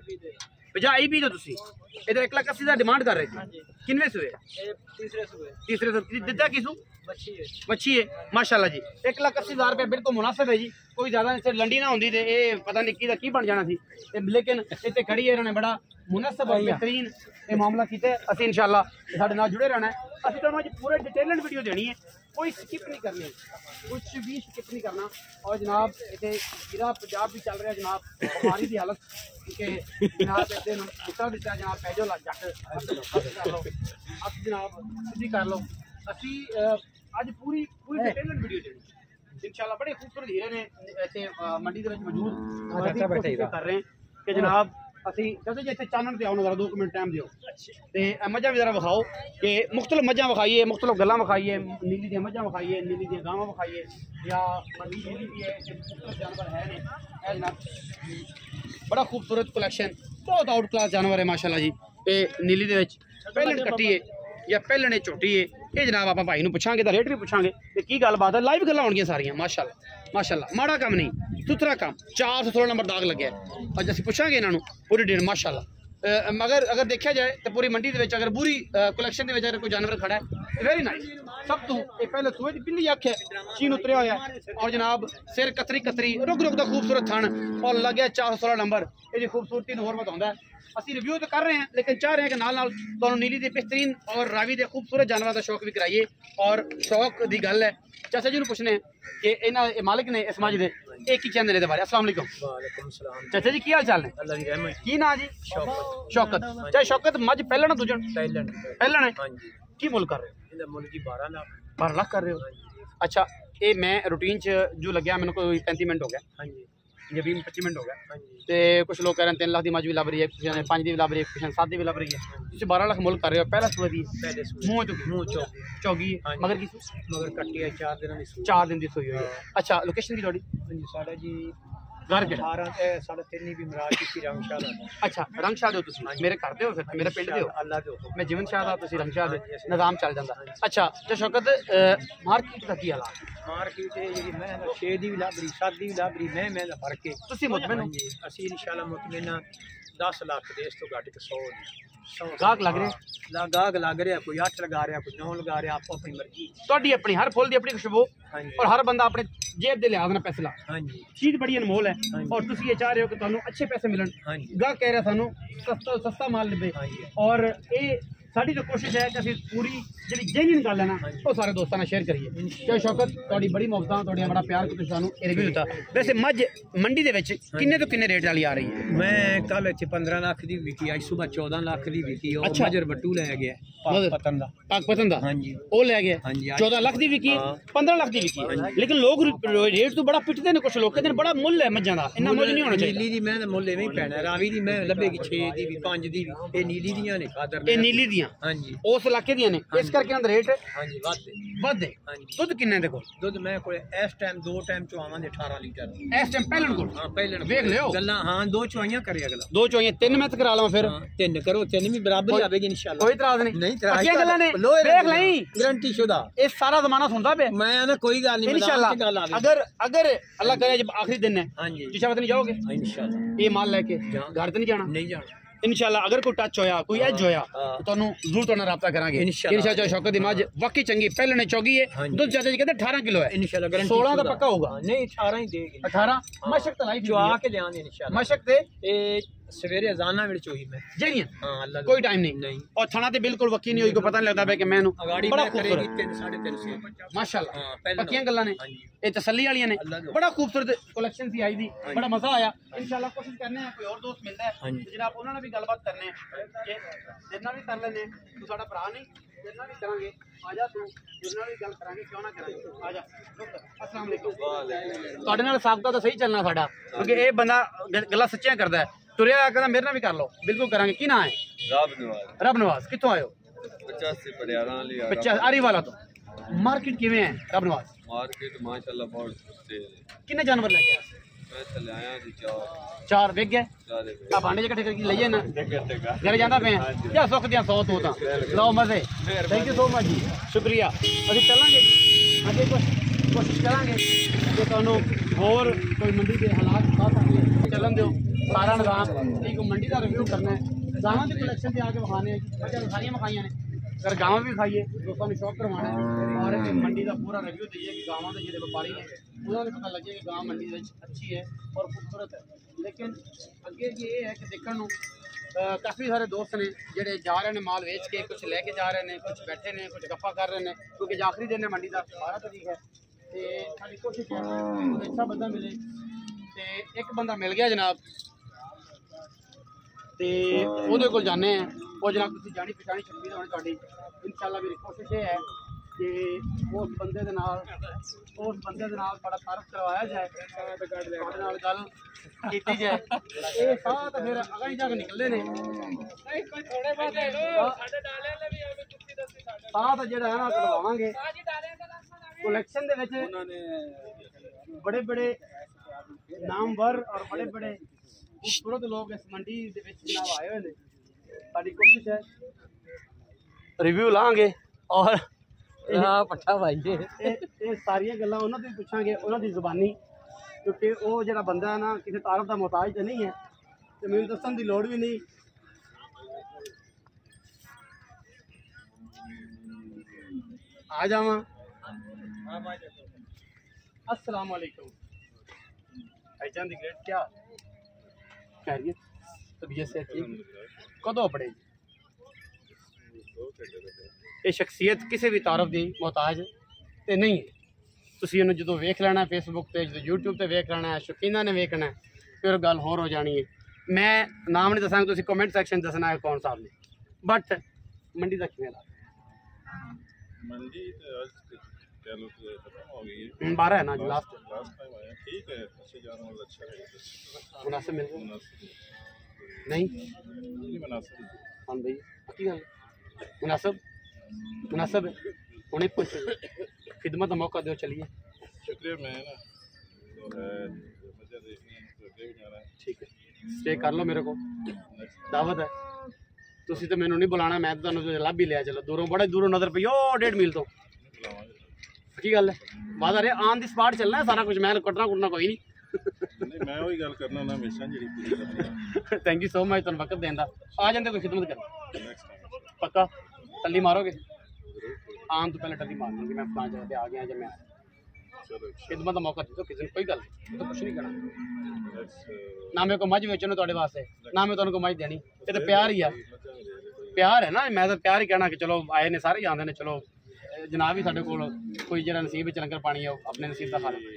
Speaker 1: पचास ईबी दे तुसी इधर एक लाख अस्सी दा डिमांड कर रहे थे किन्ने सुए
Speaker 6: तीसरे सुबह
Speaker 1: तीसरे सौ दिता किसू
Speaker 6: मच्छी है
Speaker 1: मच्छी है माशाल्लाह जी एक लाख अस्सी हज़ार रुपये बिल्कुल मुनासिब है जी कोई ज़्यादा इसे लंडी ना होंदी ते ये पता नहीं की की बन जाना सी ते लेकिन इतने खड़ी है इन्होंने बड़ा मुनासिब और बेहतरीन ये मामला किया असी इंशाल्लाह साडे नाल जुड़े रहना है असी तुहानूं अज पूरे डिटेलड वीडियो देनी है कोई स्किप नहीं करनी कुछ भी स्किप नहीं करना और जनाब इतने गिरा पंजाब भी चल रहा है जनाब हमारी भी हालत क्योंकि जनाब इतने उत्तर दिता जनाब पैजो लग जट कर लो अस जनाब सीधी कर लो असी अज पूरी पूरी डिटेलड वीडियो देनी इंशाल्लाह बड़े खूबसूरत हीरे ने इतने मंडी के मौजूद कर रहे हैं कि जनाब असी चाचा जी इतने चानन पे आओ जरा दो मिनट टाइम दिओ ते मझां भी जरा विखाओ कि मुख्तलिफ मझां विखाइए मुख्तलिफ गल्लां विखाइए नीली दी मझां विखाइए नीली दी गावां विखाइए या मंडी नीली भी है मुख्तलिफ जानवर है ने ए जनाब बड़ा खूबसूरत कलेक्शन बहुत आउट क्लास जानवर है माशाल्लाह जी ये नीली दे विच पहलन कट्टी है या पहलन झोटी है ये जनाब आप भाई नूं पुछांगे तां रेट भी पुछांगे कि की गलबात है लाइव गल्लां होणगियां सारियां माशाल्लाह माशाल्लाह माड़ा काम नहीं सुथरा काम चार सौ सोलह नंबर दाग लगे अज असीं पुछांगे इन्हां नूं पूरी डिटेल माशाल्लाह मगर अगर देखा जाए तो पूरी मंडी दे विच अगर पूरी कलैक्शन दे विच अगर कोई जानवर खड़ा है वेरी नाइस सब तो ये पहले सूए दी पिल्ली अख है चीन उतरिया होया और जनाब सिर कतरी कतरी रुक रुक दा खूबसूरत थन और लगे चार सौ सोलह नंबर ये खूबसूरती होर बताउंदा है असी रिव्यू तो कर रहे हैं लेकिन चाह रहे हैं कि नाल नाल तुहानूं नीली दे बेहतरीन और रावी दे खूबसूरत जानवरों का शौक भी कराइए और शौक की गल है चाचा जी नूं पुछने कि इन्हां मालिक ने इस मझ दे एक ही चैनल दे बारे अस्सलाम वालेकुम
Speaker 6: वालेकुम सलाम
Speaker 1: चाचा जी की हाल चाल ने
Speaker 6: अल्लाह दी रहमत
Speaker 1: की ना जी
Speaker 6: शौकत
Speaker 1: शौकत चाहे शौकत मझ पहलण दूजण
Speaker 6: थाईलैंड
Speaker 1: पहलण है
Speaker 6: हां जी
Speaker 1: की मुल कर रहे हो
Speaker 6: इंदा मुल जी बारह लाख
Speaker 1: बारह लाख कर रहे हो अच्छा ये मैं रूटीन च जो लग्या मैंने कोई पैंती मिनट हो गया
Speaker 6: हां जी
Speaker 1: या बीस पच्चीस मिनट हो गया
Speaker 6: हां जी
Speaker 1: ते कुछ लोग कह रहे हैं तीन लाख की मझ भी लभ रही है किसी ने पाँच की भी लभ रही है किसी ने सात की भी लभ रही है तुम बारह लाख मुल कर रहे हो पहला सूआ दी
Speaker 6: पहले सूए
Speaker 1: मुँह चुकी
Speaker 6: मुंह चौकी
Speaker 1: चौगी
Speaker 6: हाँ जी।
Speaker 1: मगर की
Speaker 6: मगर कट्टी है चार दिन दी सूई
Speaker 1: चार दिन की सोई हुई है अच्छा लोकेशन की थोड़ी
Speaker 6: हां जी साडा जी
Speaker 1: घर के
Speaker 6: अठारह ए साढ़े तीन भी मराज की रंगशाल है
Speaker 1: अच्छा रंगशाह दो तुसी मेरे घर दे हो फिर मेरे पिंड दे हो
Speaker 6: अल्लाह दे हुक्म
Speaker 1: मैं जीवन शाह दा तुसी रंगशाह दे निजाम चल जांदा अच्छा जे शौकत मार्केट दा की हालात
Speaker 6: मार्केट है जी मैं छह दी भी लाबरी सात दी भी लाबरी मैं मैं दा फर्क है
Speaker 1: तुसी मुतमिन हो
Speaker 6: जी ਅਸੀਂ इंशाल्लाह मुतमिन दस लाख ਦੇ ਇਸ ਤੋਂ ਘੱਟ ਕੇ सौ
Speaker 1: गाहक लग रहे
Speaker 6: ला गाहक लग रहा कोई अठ लगा रहा कोई नौ लगा रहा आपको अपनी मर्जी
Speaker 1: ਤੁਹਾਡੀ ਆਪਣੀ हर फुल दी अपनी खुशबू
Speaker 6: हाँ जी
Speaker 1: और हर बंदा अपने जेब दे लिहाज नाल पैसे ला
Speaker 6: हाँ जी
Speaker 1: चीज बड़ी अनमोल है
Speaker 6: हाँ जी।
Speaker 1: और तुसी ये चाह रहे हो कि ਤੁਹਾਨੂੰ अच्छे पैसे मिलन
Speaker 6: हाँ जी
Speaker 1: गाहक कह रहा सानू सस्ता सस्ता माल मिले
Speaker 6: हाँ जी
Speaker 1: और ये ਸਾਡੀ ਤਾਂ ਕੋਸ਼ਿਸ਼ ਹੈ ਕਿ ਅਸੀਂ ਪੂਰੀ ਜਿਹੜੀ ਜੈਨੂਇਨ ਗੱਲ ਹੈ ਨਾ ਉਹ ਸਾਰੇ ਦੋਸਤਾਂ ਨਾਲ ਸ਼ੇਅਰ ਕਰੀਏ। ਤੇ ਸ਼ੌਕਤ ਤੁਹਾਡੀ ਬੜੀ ਮੁਹੱਬਤਾਂ, ਤੁਹਾਡੀਆਂ ਬੜਾ ਪਿਆਰ ਕਿ ਤੁਸੀਂ ਸਾਨੂੰ ਇਹ ਰਿਵਿਊ ਦਿੱਤਾ। ਵੈਸੇ ਮੱਝ ਮੰਡੀ ਦੇ ਵਿੱਚ ਕਿੰਨੇ ਤੋਂ ਕਿੰਨੇ ਰੇਟ ਵਾਲੀ ਆ ਰਹੀ ਹੈ?
Speaker 6: ਮੈਂ ਕੱਲ ਇੱਥੇ ਪੰਦਰਾਂ ਲੱਖ ਦੀ ਵਿਕੀ, ਅੱਜ ਸਵੇਰ ਚੌਦਾਂ ਲੱਖ ਦੀ ਵਿਕੀ। ਉਹ ਮਜਰ ਬੱਟੂ ਲੈ ਗਿਆ ਪਤਨ ਦਾ,
Speaker 1: ਪਾਕਪਤਨ ਦਾ।
Speaker 6: ਹਾਂਜੀ
Speaker 1: ਉਹ ਲੈ ਗਿਆ
Speaker 6: ਹਾਂਜੀ।
Speaker 1: ਚੌਦਾਂ ਲੱਖ ਦੀ ਵਿਕੀ, ਪੰਦਰਾਂ ਲੱਖ ਦੀ ਵਿਕੀ। ਲੇਕਿਨ ਲੋਕ ਰੇਟ ਤੋਂ ਬੜਾ ਪਿੱਟਦੇ ਨੇ, ਕੁਝ ਲੋਕ ਕਹਿੰਦੇ ਨੇ ਬੜਾ ਮੁੱਲ ਹੈ ਮੱਝਾਂ ਦਾ, ਇੰਨਾ ਮੁੱਲ ਨਹੀਂ ਹੋਣਾ ਚਾਹੀਦਾ।
Speaker 6: ਨੀਲੀ ਦੀ ਮੈਂ ਤਾਂ ਮੁੱਲ ਐਵੇਂ ਹੀ ਪੈਣਾ, ਰਾਵੀ ਦੀ ਮੈਂ ਲੱਭੇਗੀ ਛੇ ਦੀ ਵੀ, ਪੰਜ ਦੀ ਵੀ। ਇਹ ਨੀਲੀ ਦੀਆਂ ਨੇ ਖਾਦਰ,
Speaker 1: ਇਹ ਨੀਲੀ ਦੀਆਂ
Speaker 6: ਹਾਂਜੀ
Speaker 1: ਉਸ ਇਲਾਕੇ ਦੀਆਂ ਨੇ, ਇਸ ਕਰਕੇ ਇਹਨਾਂ ਦਾ ਰੇਟ
Speaker 6: ਹਾਂਜੀ ਵੱਧ
Speaker 1: ਵੱਧ ਹੈ।
Speaker 6: ਹਾਂਜੀ।
Speaker 1: ਦੁੱਧ ਕਿੰਨੇ ਦੇ ਕੋਲ?
Speaker 6: ਦੁੱਧ ਮੈਂ ਕੋਲੇ ਇਸ ਟਾਈਮ ਦੋ ਟਾਈਮ ਚੁਆਵਾਂ ਦੇ ਅਠਾਰਾਂ ਲੀਟਰ।
Speaker 1: ਇਸ ਟਾਈਮ ਪਹਿਲਣ ਕੋਲ
Speaker 6: ਹਾਂ ਪਹਿਲਣ
Speaker 1: ਵੇਖ ਲਿਓ
Speaker 6: ਗੱਲਾਂ, ਹਾਂ ਦੋ ਚੁਆਈਆਂ ਕਰੇ ਅਗਲਾ,
Speaker 1: ਦੋ ਚੋਈਆਂ ਤਿੰਨ ਮੈਂ ਕਰਾ ਲਵਾਂ ਫਿਰ।
Speaker 6: ਹਾਂ, ਤਿੰਨ ਕਰੋ, ਤਿੰਨ ਵੀ ਬਰਾਬਰ ਹੀ ਆਵੇਗੀ ਇਨਸ਼ਾਅੱਲਾ।
Speaker 1: ਕੋਈ ਇਤਰਾਜ਼ ਨਹੀਂ,
Speaker 6: ਨਹੀਂ
Speaker 1: ਪੱਕੀਆਂ ਗੱਲਾਂ ਨੇ, ਵੇਖ ਲਈ
Speaker 6: ਗਰੰਟੀ ਸ਼ੁਦਾ।
Speaker 1: ਇਹ ਸਾਰਾ ਜ਼ਮਾਨਾ ਸੁਣਦਾ ਪਿਆ
Speaker 6: ਮੈਂ ਨਾ ਕੋਈ ਗੱਲ ਨਹੀਂ,
Speaker 1: इंशाल्लाह।
Speaker 6: ਗੱਲ ਆਵੇ।
Speaker 1: अगर अगर अल्लाह करे जब आखिरी दिन है
Speaker 6: ਹਾਂਜੀ
Speaker 1: जिशावत नहीं जाओगे
Speaker 6: ਇਨਸ਼ਾਅੱਲਾ
Speaker 1: ये माल लेके घर तो नहीं जाना
Speaker 6: ਨਹੀਂ ਜਾਣਾ।
Speaker 1: इंशाल्लाह। अगर कोई टच होया, कोई एज होया
Speaker 6: हाँ।
Speaker 1: तो तुहानू जरूर तुहाडे नाल राब्ता करांगे
Speaker 6: इंशाल्लाह।
Speaker 1: इंशाल्लाह। शौकत दी मझ वाकई चंगी, पहले ने चौगी है,
Speaker 6: हाँ जी।
Speaker 1: दूध चाचा जी कहते अठारह किलो है,
Speaker 6: ਇਨਸ਼ਾਅੱਲਾ ਗਰੰਟੀ
Speaker 1: सोलह का पक्का होगा।
Speaker 6: ਨਹੀਂ ਅਠਾਰਾਂ ਹੀ ਦੇਗੀ
Speaker 1: अठारह मशक तो लाइफ
Speaker 6: ਚੁਆ ਕੇ ਲਿਆਂਦੇ ਇਨਸ਼ਾਅੱਲਾ।
Speaker 1: मशक ते
Speaker 6: ਇਹ ਸਵੇਰੇ ਅਜ਼ਾਨਾਂ ਵਿੱਚ ਹੋਈ ਮੈਂ।
Speaker 1: ਜਿਹੜੀਆਂ
Speaker 6: ਹਾਂ ਅੱਲਾ
Speaker 1: कोई टाइम नहीं
Speaker 6: नहीं।
Speaker 1: और थाना ते बिल्कुल वकी नहीं होई, को पता नहीं लगता पे कि मैनू
Speaker 6: ਅਗਾੜੀ
Speaker 1: बड़ा
Speaker 6: ਮੈਂ ਕਰੇਗੀ
Speaker 1: खूबसूरत
Speaker 6: ਤਿੰਨ ਸਾਢੇ ਤਿੰਨ ਸੌ
Speaker 1: माशाल्लाह।
Speaker 6: हाँ, पहले
Speaker 1: पक्कियां
Speaker 6: नौ।
Speaker 1: गल्लां ने,
Speaker 6: हाँ जी।
Speaker 1: ये तसल्ली वालियां ने,
Speaker 6: अल्लाह दा।
Speaker 1: बड़ा खूबसूरत कलेक्शन सी आई दी,
Speaker 6: हाँ
Speaker 1: बड़ा
Speaker 6: जी।
Speaker 1: मजा आया। इंशाल्लाह कोशिश करने हैं कोई और दोस्त मिलता
Speaker 6: हाँ
Speaker 1: है
Speaker 6: जी।
Speaker 1: ते जनाब उन्हां नाल भी गलबात करने हैं कि जिन्ना भी कर लेने, तू साडा भरा नहीं, जिन्ना भी करांगे आ जा, तू जिन्ना भी गल करांगे क्यों ना करांगे, आ जा। अस्सलाम वालेकुम। ਤੁਹਾਡੇ ਨਾਲ ਸਾਬਤਾ ਤਾਂ ਸਹੀ ਚੱਲਣਾ ਸਾਡਾ, ਕਿਉਂਕਿ ਇਹ ਬੰਦਾ ਗ- ਗੱਲਾਂ ਸੱਚੀਆਂ ਕਰਦਾ ਹੈ। ਤੁਰਿਆ ਆ ਕਹਿੰਦਾ ਮੇਰੇ ਨਾਲ ਵੀ ਕਰ ਲਓ, ਬਿਲਕੁਲ ਕਰਾਂਗੇ। ਕੀ ਨਾਂ ਹੈ?
Speaker 7: ਰੱਬ ਨਵਾਜ਼
Speaker 1: ਰੱਬ ਨਵਾਜ਼। ਕਿੱਥੋਂ ਆਏ ਹੋ?
Speaker 7: ਪਚਾਸੀ ਪੜਿਆਰਾਂ ਵਾਲੀ ਆ
Speaker 1: ਬੱਚਾ ਆਰੀ ਵਾਲਾ ਤੋਂ। ਮਾਰਕੀਟ ਕਿਵੇਂ ਹੈ ਰੱਬ ਨਵਾਜ਼?
Speaker 7: ਮਾਰਕੀਟ ਮਾਸ਼ਾਅੱਲਾ ਬਹੁਤ ਤੇਜ਼ ਹੈ।
Speaker 1: ਕਿੰਨੇ ਜਾਨਵਰ ਲੈ ਕੇ ਆਏ?
Speaker 7: ਮੈਂ ਚਲੇ ਆਇਆ ਜੀ ਚਾਰ
Speaker 1: ਚਾਰ ਵਿਕ ਗਏ
Speaker 7: ਚਾਰੇ
Speaker 1: ਆ ਭਾਂਡੇ ਇਕੱਠੇ ਕਰਕੇ ਲਈਏ ਨਾ ਘਰੇ ਜਾਂਦਾ ਪਿਆ ਜਾਂ ਸੁੱਖ ਦੀਆਂ ਸੌ ਤੋਂ ਤਾਂ ਲਓ ਮਜ਼ੇ। ਥੈਂਕ ਯੂ ਸੋ ਮਚ ਜੀ, ਸ਼ੁਕਰੀਆ। ਅਸੀਂ ਚੱਲਾਂਗੇ ਜੀ ਅੱਗੇ, ਕੁਛ ਕੋਸ਼ਿਸ਼ ਕਰਾਂਗੇ ਕਿ ਤੁਹਾਨੂੰ ਹੋਰ ਕੋਈ ਮੰਡੀ ਦੇ ਹਾਲਾਤ ਦਿਖਾ ਸਕੀਏ। ਚੱਲਣ ਦਿਓ ਸਾਰਾ ਨਿਜ਼ਾਮ। ਇੱਕ ਮੰਡੀ ਦਾ ਰਿਵਿਊ ਕਰਨਾ ਹੈ, ਗਾਵਾਂ ਦੀ ਕਲੈਕਸ਼ਨ ਤੇ ਆ ਕੇ ਵਿਖਾਣੇ ਆ ਜੀ। ਬੱਚਿਆਂ ਨੂੰ ਸਾਰੀਆਂ ਵਿਖਾਈਆਂ ਨੇ, अगर गाँव भी खाइए दोस्तों ने शौक करवाना है और मंडी का पूरा रिव्यू दीजिए कि गाँव के जो व्यापारी ने उन्होंने पता लगे कि गाँव मंडी अच्छी है और खूबसूरत है। लेकिन अगे ये है कि देखने काफ़ी सारे दोस्त ने जोड़े जा रहे हैं माल वेच के, कुछ लैके जा रहे हैं, कुछ बैठे ने, कुछ गप्पा कर रहे हैं, क्योंकि आखिरी दिन है मंडी का, बारह तारीख है। तो सारी कोशिश है कि अच्छा बंदा मिले। तो एक बंदा मिल गया जनाब, तो ਉਹਦੇ ਕੋਲ ਜਾਣੇ ਆ। ਉਹ ਜਨਾਬ ਤੁਸੀਂ ਜਾਣੀ ਪਛਾਣੀ ਸ਼ਕਤੀ ਹੋਣੀ ਤੁਹਾਡੀ। ਇਨਸ਼ਾਅੱਲਾ ਮੇਰੀ ਕੋਸ਼ਿਸ਼ ਇਹ ਹੈ ਕਿ ਉਸ ਬੰਦੇ ਦੇ ਨਾਲ ਉਸ ਬੰਦੇ ਦੇ ਨਾਲ ਬੜਾ ਤਾਰਫ ਕਰਵਾਇਆ ਜਾਏ, ਤੁਹਾਡੇ ਨਾਲ ਗੱਲ ਕੀਤੀ ਜਾਏ। ਇਹ ਸਾਹ ਤਾਂ ਫਿਰ ਅਗਾਂਹ ਜਾ ਕੇ ਨਿਕਲਦੇ ਨੇ। ਸਾਹ ਤਾਂ ਜਿਹੜਾ ਹੈ ਨਾ ਕਰਵਾਵਾਂਗੇ। ਕਲੈਕਸ਼ਨ ਦੇ ਵਿੱਚ ਬੜੇ ਬੜੇ ਨਾਮਵਰ ਔਰ ਬੜੇ ਬੜੇ खूबसूरत लोग इस मंडी दे विच जनाब आए हुए ने। साडी कोशिश है रिव्यू लांगे और
Speaker 5: हाँ पट्ठा भाई जी
Speaker 1: ये सारिया गल्लां उन्हां तो पुछांगे, उन्हां दी ज़ुबानी, क्योंकि वो जिहड़ा बंदा है ना किसी तारफ का मोहताज तो नहीं है, तो मैनूं दस्सण दी लोड़ भी नहीं। आ जावां। अस्सलाम वालेकुम भाईजान दी ग्रेट, क्या खैरियत, तबीयत से ठीक? कदों पड़े? ये शख्सियत किसी भी तारफ की मोहताज तो नहीं है। तुसीं इहनूं जदों वेख लेना फेसबुक ते, जदों यूट्यूब ते वेख लेना है, शौकीना ने वेखना है, फिर गल होर हो जानी है। मैं नाम नहीं दसांगा, तुसीं कमेंट सैक्शन दसना है कौन साहब ने। बट मंडी का किवें ला
Speaker 8: मंडी चलो खत्म हो गई है,
Speaker 1: बारह है ना जो लास्ट
Speaker 8: लास्ट टाइम आया ठीक है, अच्छे जानवर अच्छा है,
Speaker 1: मुनासिब मिल गया
Speaker 8: मुनासिब
Speaker 1: नहीं?
Speaker 8: नहीं मुनासिब
Speaker 1: हाँ भाई पक्की गल मुनासिब मुनासिब उन्हें कुछ खिदमत का मौका दो। चलिए
Speaker 8: शुक्रिया। मैं ना तो है मजा देखनी है, तो अगे भी जाना है।
Speaker 1: ठीक है, स्टे कर लो, मेरे को दावत है। तुसी तो मैनू नहीं बुलाना, मैं तो तुहानू लभ ही लिया। चलो दूरों बड़े दूरों नज़र पई ओ डेढ़ मील तो की गल है। वादा रे ऑन दी स्पॉट चलना है सारा कुछ, मैं कटना कुटना कोई नहीं।
Speaker 8: नहीं मैं वही गल करना ना हमेशा जी पूरी करनी
Speaker 1: थैंक यू सो मच तुहानू वक्त देने दा। आ जाते कोई खिदमत कर
Speaker 8: है नेक्स्ट टाइम।
Speaker 1: पक्का टल्ली मारोगे? आम तो पहले टल्ली मार लूँगी मैं, फलां जगह पे आ गया जब मैं आया।
Speaker 8: चलो
Speaker 1: खिदमत का मौका दो किसी ने, कोई गल नहीं, तो कुछ नहीं करना।
Speaker 8: नेक्स्ट
Speaker 1: ना मेरे को मझ बेचने ਤੁਹਾਡੇ वास्ते, ना मैं तुहानू को मझ देनी, ये तो प्यार ही आ।
Speaker 8: मजा
Speaker 1: प्यार है ना, मैं तो प्यार ही कहना कि चलो आए ने सारे आते ने, चलो जनाब भी साढ़े कोल कोई जो नसीब च लंगर पानी है अपने नसीब का खाना।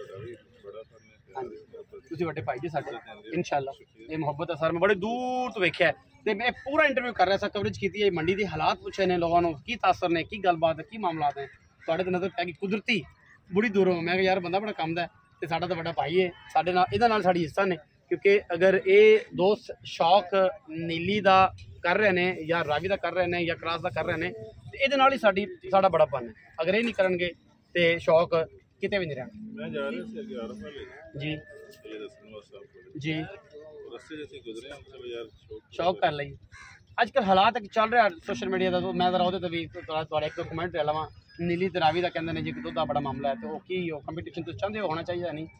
Speaker 1: हाँ जी तुसीं वड्डे भाई जी साडे इंशाअल्लाह, ये मुहब्बत है सर। मैं बड़े दूर तो वेख्या ते मैं पूरा इंटरव्यू कर रहा सा, कवरेज की है मंडी के हालात पूछे ने लोगों को, की तासर ने, की गलबात है, की मामलात है तुहाडे ते नज़र पै गई कुदरती बड़ी दूरों। मैं कहा यार बंदा बड़ा कम दा ते साडा तो बड़ा भाई है, साडे नाल इहदे नाल साडी हिस्सा ने, क्योंकि अगर ये दोस्त शौक नीली दा कर रहे ने या रावी दा कर रहे ने या क्रास दा कर रहे ने ते इहदे नाल ही साडी साडा बड़ापन है। अगर ये नहीं करनगे ते शौक किते भी नहीं रहना।
Speaker 8: मैं जा रहा सी ग्यारह वाले
Speaker 1: जी
Speaker 8: ये दसनवा साहब को
Speaker 1: जी
Speaker 8: रस्ते जैसे गुजरे हम चलो यार शौक
Speaker 1: शौक कर लई। अजकल हालात चल रहा सोशल मीडिया का, तो मैं जरा वो भी थोड़ा एक कमेंट ले लवां, नीली ते रावी का कहते हैं जी दुध का बड़ा मामला है, तो वो की कंपीटिशन तुम चाहते हो होना चाहिए नहीं?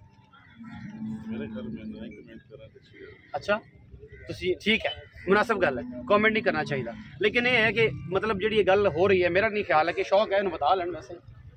Speaker 8: मेरे घर में नहीं कमेंट करा तो
Speaker 1: अच्छा तुसी ठीक है, मुनासिब गल है, कमेंट नहीं करना चाहिए, लेकिन ये है कि मतलब जी गल हो रही है, मेरा नहीं ख्याल है कि शौक है, बता लें वैसे।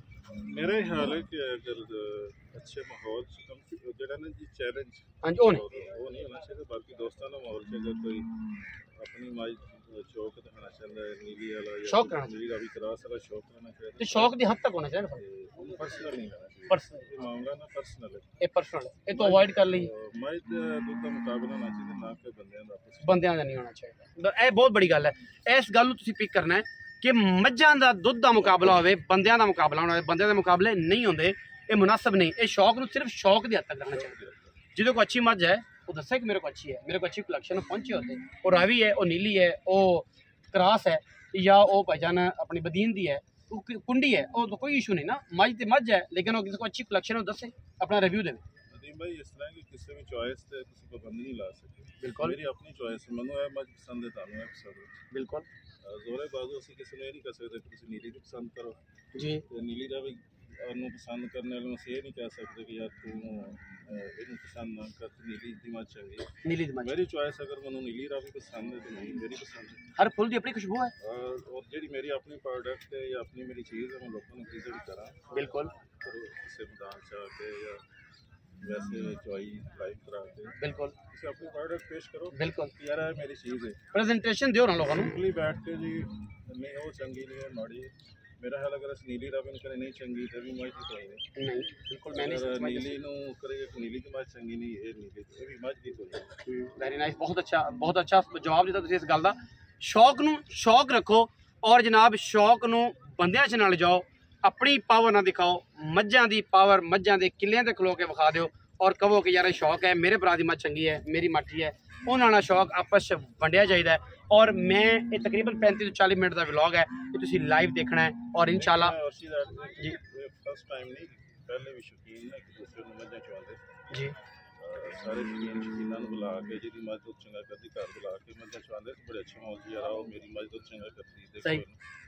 Speaker 8: मेरा ख्याल है कि अगर अच्छे माहौल जरा ना जी चैलेंज
Speaker 1: हाँ जी वो नहीं
Speaker 8: वो नहीं होना चाहिए, बाकी दोस्ताना माहौल से अगर कोई अपनी माई शौक दिखाना चाहता है नीली वाला या
Speaker 1: शौक करना
Speaker 8: नीली का भी क्रास वाला शौक करना
Speaker 1: तो
Speaker 8: चाहिए,
Speaker 1: शौक की हद तक होना चाहिए,
Speaker 8: पर्सनल नहीं करना चाहिए।
Speaker 1: पर्सनल
Speaker 8: ये मामला ना पर्सनल है,
Speaker 1: ये पर्सनल है, ये तो अवॉइड कर ली।
Speaker 8: माई दूध का मुकाबला होना चाहिए ना कि बंदियां दा आपस
Speaker 1: बंदियां का नहीं होना चाहिए, ये बहुत बड़ी गल है। इस गल नूं तुसीं पिक करना है कि मज्झां दा दुध का मुकाबला होवे, बंदियां दा मुकाबला होना, बंदियां दे मुकाबले नहीं होंदे, ये मुनासिब नहीं। ये शौक नूं सिर्फ शौक की हद तक रखना चाहिए। जिदे को अच्छी मज्झ है वो दसे कि मेरे को अच्छी है, मेरे को अच्छी कलेक्शन पहुंचे होते, वो रावी है, वो नीली है, वो क्रास है, या वो भाईजान अपनी बदीन दी है, वो कुंडी है, वो तो कोई इशू नहीं ना, मज्झ तो मज्झ है, लेकिन वो किसी को अच्छी कलेक्शन हो दसे अपना रिव्यू दे।
Speaker 8: नदीम भाई इस तरह की किसी भी चॉइस से किसी पाबंदी नहीं ला सकते,
Speaker 1: बिल्कुल
Speaker 8: मेरी अपनी चॉइस है, मैनू है मज पसंद है, तानू है पसंद है,
Speaker 1: बिल्कुल
Speaker 8: जोरे बाजू असीं किसी ने नहीं कर सकते कि तुसीं नीली भी पसंद करो
Speaker 1: जी
Speaker 8: ते नीली दा भी नूं पसंद करने वाले नूं ये नहीं कह सकते कि यार तू इहनूं पसंद ना कर, नीली दी मज चंगी है।
Speaker 1: नीली दी मज्झ
Speaker 8: मेरी चॉइस अगर मैनू नीली दा भी पसंद है तो नहीं मेरी पसंद है,
Speaker 1: हर फुल की अपनी खुशबू है,
Speaker 8: और और जेह्ड़ी मेरी अपनी प्रोडक्ट है या अपनी मेरी चीज़ है मैं लोगों को प्रेजेंट करा
Speaker 1: बिल्कुल
Speaker 8: किसी मैदान च आके या वैसे चॉई लाइव करा के
Speaker 1: बिल्कुल
Speaker 8: किसी अपनी प्रोडक्ट पेश करो,
Speaker 1: बिल्कुल
Speaker 8: यार है मेरी चीज़ है,
Speaker 1: प्रेजेंटेशन दियो ना लोगों को।
Speaker 8: सिंपली बैठ के जी नहीं वो चंगी नहीं है माड़ी, मेरा ख्याल अगर अस नीली राविन करे नहीं चंगी तो भी मज की कोई नहीं,
Speaker 1: नहीं बिल्कुल मैं
Speaker 8: अगर
Speaker 1: नहीं
Speaker 8: नीली नू करे नीली की मज चंगी नहीं ये नीली ये भी मज की कोई नहीं।
Speaker 1: वेरी नाइस, बहुत अच्छा बहुत अच्छा जवाब दिता तुसीं इस गल दा। शौक नूं शौक रखो और जनाब शौक नूं बंदियां च ना लिजाओ, अपनी पावर ना दिखाओ, मज्झां दी पावर मज्झां दे किल्लियां ते खलो के विखा दिओ और कहो कि यार शौक है, मेरे भरा दी मज चंगी है, मेरी माठी है, उन्हां नाल शौक आपस च वंडिया चाहिदा है। और मैं ये तकरीबन पैंती तो चालीस मिनट का व्लॉग है, ये तुसीं लाइव देखना है और इंशाल्लाह जी
Speaker 8: फर्स्ट टाइम नहीं पहले भी शौकीन है कि दूसरे नूं मज्झां चवांदे
Speaker 1: जी
Speaker 8: सारे शौकीन शौकीनां नूं बुला के जिहदी मज दुध चंगा करदी घर बुला के मज्झां चवांदे बड़े अच्छे माहौल च यार आओ मेरी मज दुध चंगा करदी देखो
Speaker 1: सही।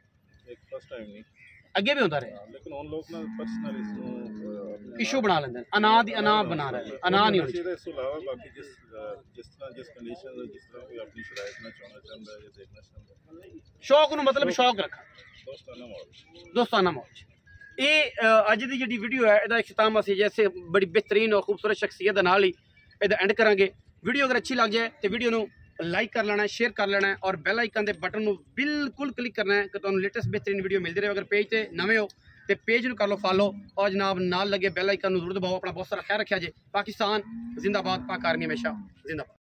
Speaker 8: एक फर्स्ट टाइम नहीं
Speaker 1: अगे भी होता रहे,
Speaker 8: लेकिन उन लोग ना पर्सनल इसनूं
Speaker 1: इशू बना लेंदे हैं, अना दी अना बना रहे हैं, अना नहीं होनी चाहिए।
Speaker 8: इस तो अलावा बाकी जिस जिस तरह जिस कंडीशन जिस तरह कोई अपनी शरायत में चाहना चाहता है या देखना चाहता है
Speaker 1: शौक नूं मतलब शौक रखा
Speaker 8: दोस्ताना माहौल
Speaker 1: दोस्ताना मौज। ये अज की जी वीडियो है इसका अख्ताम असीं जैसे बड़ी बेहतरीन और खूबसूरत शख्सियत नाल ही इसका एंड करांगे। वीडियो अगर अच्छी लग जाए तो वीडियो नूं लाइक कर लेना है, शेयर कर लेना है और बैल आइकन के बटन नूं बिल्कुल क्लिक करना है कि तुहानूं लेटेस्ट बेहतरीन वीडियो मिलती रहे। अगर पेज ते नवे हो तो पेज नूं कर लो फॉलो और जनाब नाल लगे बैल आइकन नूं जरूर दबाओ। अपना बहुत सारा ख्याल रखा जे। पाकिस्तान जिंदाबाद, पाक आर्मी हमेशा जिंदाबाद।